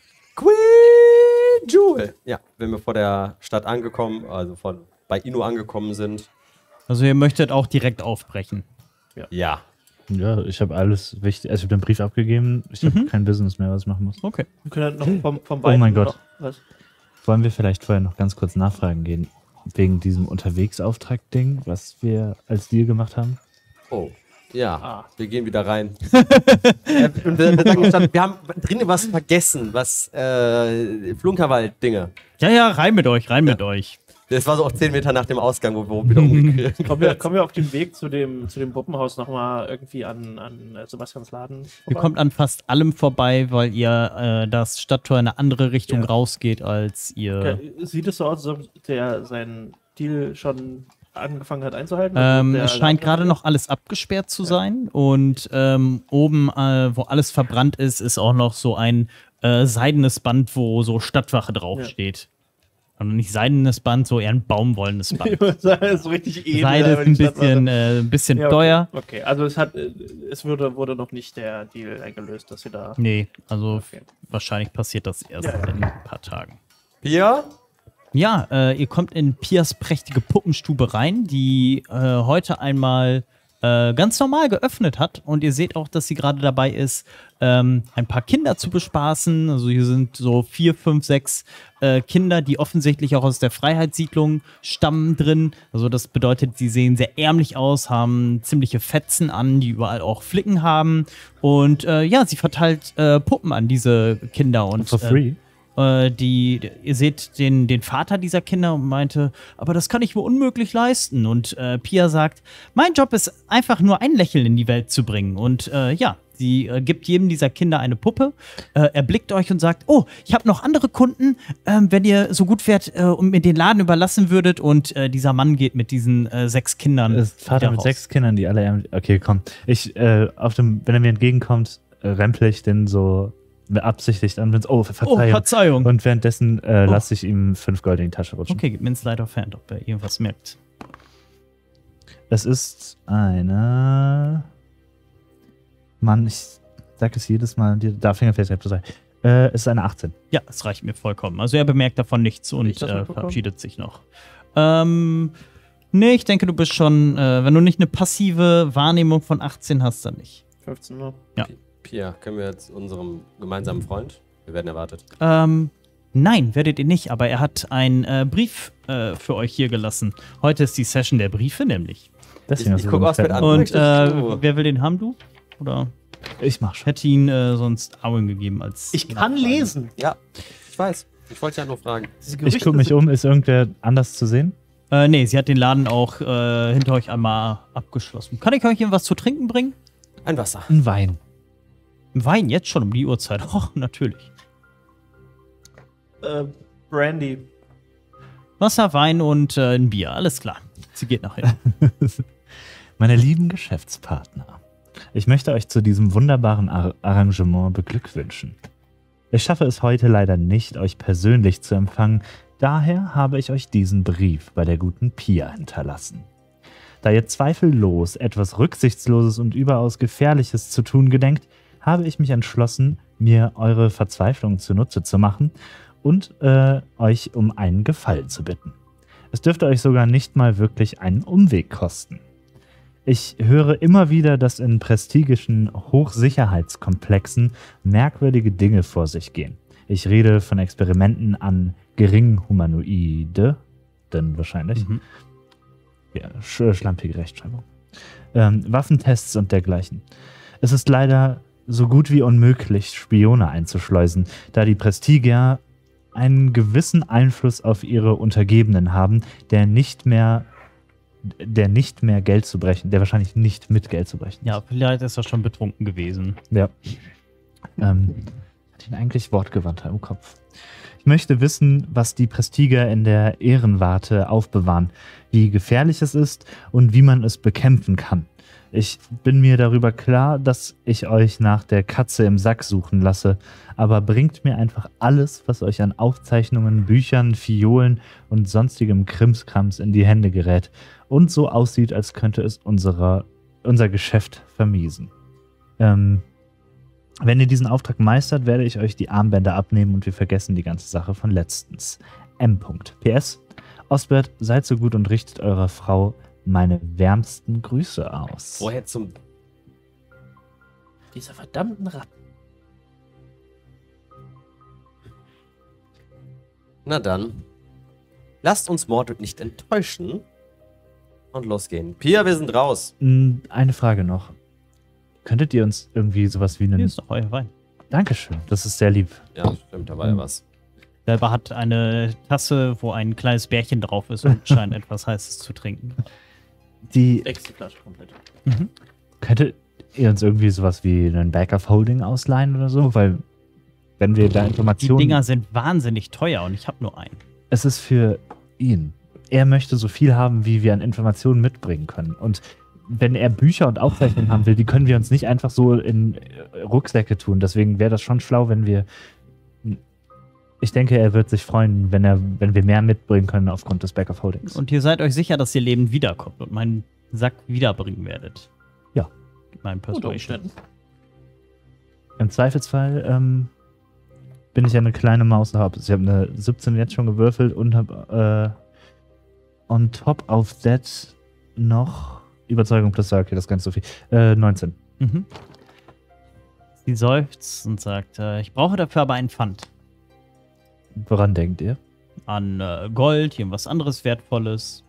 Queen Jewel. Ja, wenn wir vor der Stadt angekommen, also von bei Inu angekommen sind. Also ihr möchtet auch direkt aufbrechen. Ja. Ja, ich habe alles wichtig. Also ich habe den Brief abgegeben. Ich habe Mhm. kein Business mehr, was ich machen muss. Okay. Wir können dann noch vom, vom Oh mein Weiten Gott. Noch, was? Wollen wir vielleicht vorher noch ganz kurz nachfragen gehen, wegen diesem Unterwegsauftrag-Ding, was wir als Deal gemacht haben? Oh. Ja, Ah. wir gehen wieder rein. äh, und wir, wir, sagen statt, wir haben drinnen was vergessen, was äh, Flunkerwald-Dinge. Ja, ja, rein mit euch, rein mit euch. Das war so auch zehn Meter nach dem Ausgang, wo wir wieder umgekehrt. Kommen, wir, kommen wir auf dem Weg zu dem, zu dem Puppenhaus nochmal irgendwie an, an äh, Sebastians Laden Ihr vorbei? kommt an fast allem vorbei, weil ihr äh, das Stadttor in eine andere Richtung Ja. rausgeht, als ihr. Ja, sieht es so aus, als ob der seinen Deal schon angefangen hat einzuhalten? Ähm, Der es scheint Laden- gerade noch alles abgesperrt zu sein und ähm, oben, äh, wo alles verbrannt ist, ist auch noch so ein äh, seidenes Band, wo so Stadtwache draufsteht. Und nicht seidenes Band, so eher ein baumwollenes Band. Das ist so richtig edel. Seide aber ist ein die Stadtwache- bisschen, äh, ein bisschen Ja, okay. teuer. Okay, also es hat, äh, es wurde, wurde noch nicht der Deal eingelöst, dass wir da. Nee, also Okay. wahrscheinlich passiert das erst Ja, ja. in ein paar Tagen. Pia? Ja, äh, ihr kommt in Pias prächtige Puppenstube rein, die äh, heute einmal äh, ganz normal geöffnet hat. Und ihr seht auch, dass sie gerade dabei ist, ähm, ein paar Kinder zu bespaßen. Also hier sind so vier, fünf, sechs äh, Kinder, die offensichtlich auch aus der Freiheitssiedlung stammen drin. Also das bedeutet, sie sehen sehr ärmlich aus, haben ziemliche Fetzen an, die überall auch Flicken haben. Und äh, ja, sie verteilt äh, Puppen an diese Kinder. Und, For free? Äh, die, ihr seht den, den Vater dieser Kinder und meinte, aber das kann ich mir unmöglich leisten. Und äh, Pia sagt, mein Job ist einfach nur ein Lächeln in die Welt zu bringen. Und äh, ja, sie äh, gibt jedem dieser Kinder eine Puppe, äh, erblickt euch und sagt, oh, ich habe noch andere Kunden, äh, wenn ihr so gut wärt äh, und mir den Laden überlassen würdet. Und äh, dieser Mann geht mit diesen äh, sechs Kindern Das ist Vater wieder mit raus. sechs Kindern, die alle ärmlich. Okay, komm. Ich, äh, auf dem, wenn er mir entgegenkommt, äh, rempel ich den so beabsichtigt an. Oh, Verzeihung. Oh, Verzeihung. Und währenddessen äh, Oh. lasse ich ihm fünf Gold in die Tasche rutschen. Okay, gib mir ein Slide of Hand, ob er irgendwas merkt. Es ist eine. Mann, ich sag es jedes Mal, dir da Fingerfertigkeit zu sein. Äh, es ist eine achtzehn. Ja, es reicht mir vollkommen. Also er bemerkt davon nichts und ich das äh, mitbekommen? verabschiedet sich noch. Ähm, nee, ich denke, du bist schon, äh, wenn du nicht eine passive Wahrnehmung von achtzehn hast, dann nicht. fünfzehn Uhr. Pia, können wir jetzt unserem gemeinsamen Freund? Wir werden erwartet. Ähm, nein, werdet ihr nicht, aber er hat einen äh, Brief äh, für euch hier gelassen. Heute ist die Session der Briefe nämlich. Deswegen Ich- hast ich du guck so aus mit einen an. Und möchtest äh, du? wer will den haben, du? Oder fetten- Ich mach schon. hätte ihn äh, sonst Owen gegeben als. Ich kann Nachfrage. lesen. Ja, ich weiß. Ich wollte ja nur fragen. Diese Ich Gerüchte gucke mich sind- um, ist irgendwer anders zu sehen? Äh, nee, sie hat den Laden auch äh, hinter euch einmal abgeschlossen. Kann ich euch irgendwas zu trinken bringen? Ein Wasser. Ein Wein. Wein jetzt schon um die Uhrzeit. Oh, natürlich. Äh, Brandy. Wasser, Wein und äh, ein Bier. Alles klar. Sie geht nach hinten. Meine lieben Geschäftspartner, ich möchte euch zu diesem wunderbaren Ar Arrangement beglückwünschen. Ich schaffe es heute leider nicht, euch persönlich zu empfangen, daher habe ich euch diesen Brief bei der guten Pia hinterlassen. Da ihr zweifellos etwas Rücksichtsloses und überaus Gefährliches zu tun gedenkt, habe ich mich entschlossen, mir eure Verzweiflung zunutze zu machen und äh, euch um einen Gefallen zu bitten. Es dürfte euch sogar nicht mal wirklich einen Umweg kosten. Ich höre immer wieder, dass in prestigischen Hochsicherheitskomplexen merkwürdige Dinge vor sich gehen. Ich rede von Experimenten an geringen Humanoide, denn wahrscheinlich. Mhm. Ja, sch schlampige Rechtschreibung. Ähm, Waffentests und dergleichen. Es ist leider so gut wie unmöglich, Spione einzuschleusen, da die Prestigier einen gewissen Einfluss auf ihre Untergebenen haben, der nicht mehr, der nicht mehr Geld zu brechen, der wahrscheinlich nicht mit Geld zu brechen ist. Ja, vielleicht ist er schon betrunken gewesen. Ja. ähm, hat ihn eigentlich wortgewandter im Kopf. Ich möchte wissen, was die Prestigier in der Ehrenwarte aufbewahren, wie gefährlich es ist und wie man es bekämpfen kann. Ich bin mir darüber klar, dass ich euch nach der Katze im Sack suchen lasse, aber bringt mir einfach alles, was euch an Aufzeichnungen, Büchern, Fiolen und sonstigem Krimskrams in die Hände gerät und so aussieht, als könnte es unserer, unser Geschäft vermiesen. Ähm, wenn ihr diesen Auftrag meistert, werde ich euch die Armbänder abnehmen und wir vergessen die ganze Sache von letztens. M. P S. Osbert, seid so gut und richtet eurer Frau meine wärmsten Grüße aus. Woher zum... Diese verdammten Ratten. Na dann. Lasst uns Mordred nicht enttäuschen. Und losgehen. Pia, wir sind raus. Mm, Eine Frage noch. Könntet ihr uns irgendwie sowas wie Hier einen... ist doch euer Wein. Dankeschön, das ist sehr lieb. Ja, stimmt, da war ja was. Selber hat eine Tasse, wo ein kleines Bärchen drauf ist und scheint etwas Heißes zu trinken. Die, Deckst die Flasche komplett. könntet ihr uns irgendwie sowas wie einen Bag of Holding ausleihen oder so? Weil, wenn wir da Die Informationen... Dinger sind wahnsinnig teuer und ich habe nur einen. Es ist für ihn. Er möchte so viel haben, wie wir an Informationen mitbringen können. Und wenn er Bücher und Aufzeichnungen haben will, die können wir uns nicht einfach so in äh, Rucksäcke tun. Deswegen wäre das schon schlau, wenn wir... Ich denke, er wird sich freuen, wenn, er, wenn wir mehr mitbringen können aufgrund des Back of Holdings. Und ihr seid euch sicher, dass ihr lebend wiederkommt und meinen Sack wiederbringen werdet. Ja. Mein Unter Persuasion. Umständen. Im Zweifelsfall ähm, bin ich ja eine kleine Maus. Ich habe eine siebzehn jetzt schon gewürfelt und habe äh, on top of that noch Überzeugung plus, okay, das ist gar nicht so viel. Äh, neunzehn. Mhm. Sie seufzt und sagt, äh, ich brauche dafür aber einen Pfand. Woran denkt ihr? An äh, Gold, irgendwas anderes Wertvolles.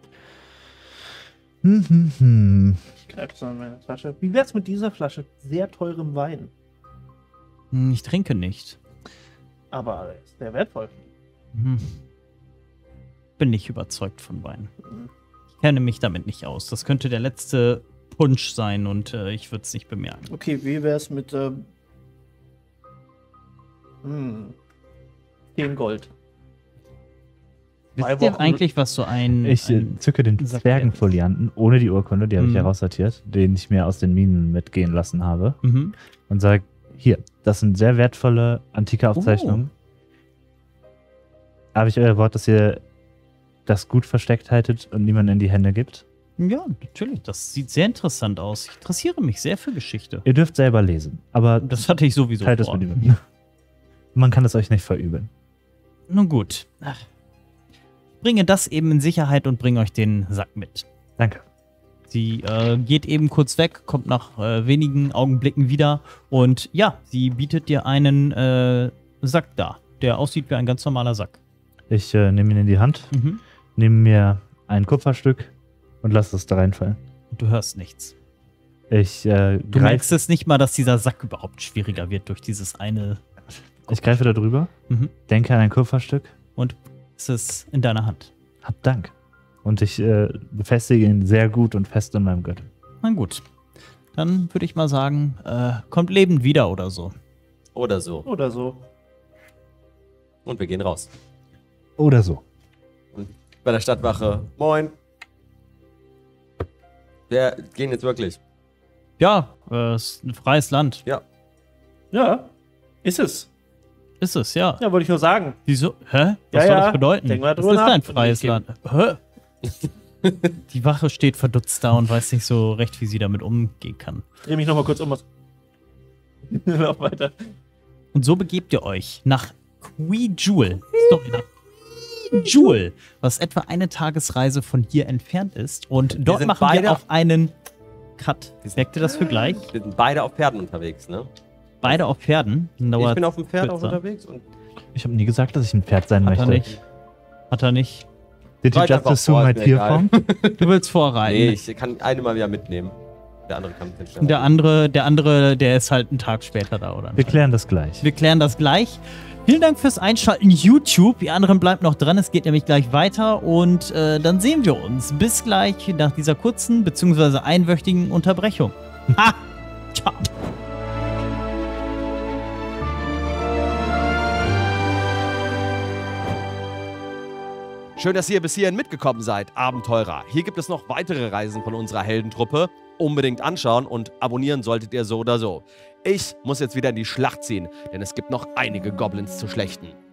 Hm, hm, hm. Ich greife so in meine Tasche. Wie wär's mit dieser Flasche sehr teurem Wein? Hm, ich trinke nicht. Aber ist der wertvoll? Hm. Bin nicht überzeugt von Wein. Ich kenne mich damit nicht aus. Das könnte der letzte Punsch sein und äh, ich würde es nicht bemerken. Okay, wie wär's mit ähm, hm, zehn Gold? Zwei Wisst ihr Wochen. eigentlich, was so ein... Ich äh, ein zücke den Sack Zwergenfolianten ohne die Urkunde, die habe ich Mhm. heraussortiert, den ich mir aus den Minen mitgehen lassen habe. Mhm. Und sage, hier, das sind sehr wertvolle antike Aufzeichnungen. Habe ich euer Wort, dass ihr das gut versteckt haltet und niemanden in die Hände gibt? Ja, natürlich. Das sieht sehr interessant aus. Ich interessiere mich sehr für Geschichte. Ihr dürft selber lesen, aber Das hatte ich sowieso teilt es vor. mit ihm. Man kann es euch nicht verübeln. Nun gut. Ach. Ich bringe das eben in Sicherheit und bringe euch den Sack mit. Danke. Sie äh, geht eben kurz weg, kommt nach äh, wenigen Augenblicken wieder und ja, sie bietet dir einen äh, Sack dar, der aussieht wie ein ganz normaler Sack. Ich äh, nehme ihn in die Hand, Mhm. nehme mir ein Kupferstück und lasse es da reinfallen. Und du hörst nichts. Ich, äh, Du greif, merkst es nicht mal, dass dieser Sack überhaupt schwieriger wird durch dieses eine. ich greife da drüber, Mhm. denke an ein Kupferstück. Und es ist in deiner Hand. Hab Dank. Und ich äh, befestige ihn sehr gut und fest in meinem Gürtel. Na gut. Dann würde ich mal sagen, äh, kommt lebend wieder oder so. Oder so. Oder so. Und wir gehen raus. Oder so. Bei der Stadtwache. Moin. Wir gehen jetzt wirklich. Ja, äh, es ist ein freies Land. Ja. Ja, ist es. Ist es, ja. Ja, wollte ich nur sagen. Wieso? Hä? Was Ja, soll ja. das bedeuten? Denk mal Das drüber ist nach. ein freies Okay. Land. Hä? Die Wache steht verdutzt da und weiß nicht so recht, wie sie damit umgehen kann. Dreh mich nochmal kurz um. Lauf weiter. Und so begebt ihr euch nach Quijul. Sorry, nach Quijul, was etwa eine Tagesreise von hier entfernt ist. Und dort sind machen wir beide- auf einen Cut. Wir sind- Merkt ihr das für gleich? Wir sind beide auf Pferden unterwegs, ne? Beide auf Pferden. Ich Dauert bin auf dem Pferd auch kürzer. unterwegs und Ich habe nie gesagt, dass ich ein Pferd sein Hat möchte. er nicht. Hat er nicht. Did you Reit just einfach assume vor, my ist mir tier egal. form? Du willst vorreiten. nee, ich kann eine mal wieder mitnehmen. Der andere kann mit Und der andere, der andere, der ist halt einen Tag später da, oder? Wir klären das gleich. Wir klären das gleich. Vielen Dank fürs Einschalten YouTube. Ihr anderen bleibt noch dran, es geht nämlich gleich weiter und äh, dann sehen wir uns. Bis gleich nach dieser kurzen bzw. einwöchigen Unterbrechung. Ha! Ciao. Schön, dass ihr bis hierhin mitgekommen seid, Abenteurer. Hier gibt es noch weitere Reisen von unserer Heldentruppe. Unbedingt anschauen und abonnieren solltet ihr so oder so. Ich muss jetzt wieder in die Schlacht ziehen, denn es gibt noch einige Goblins zu schlechten.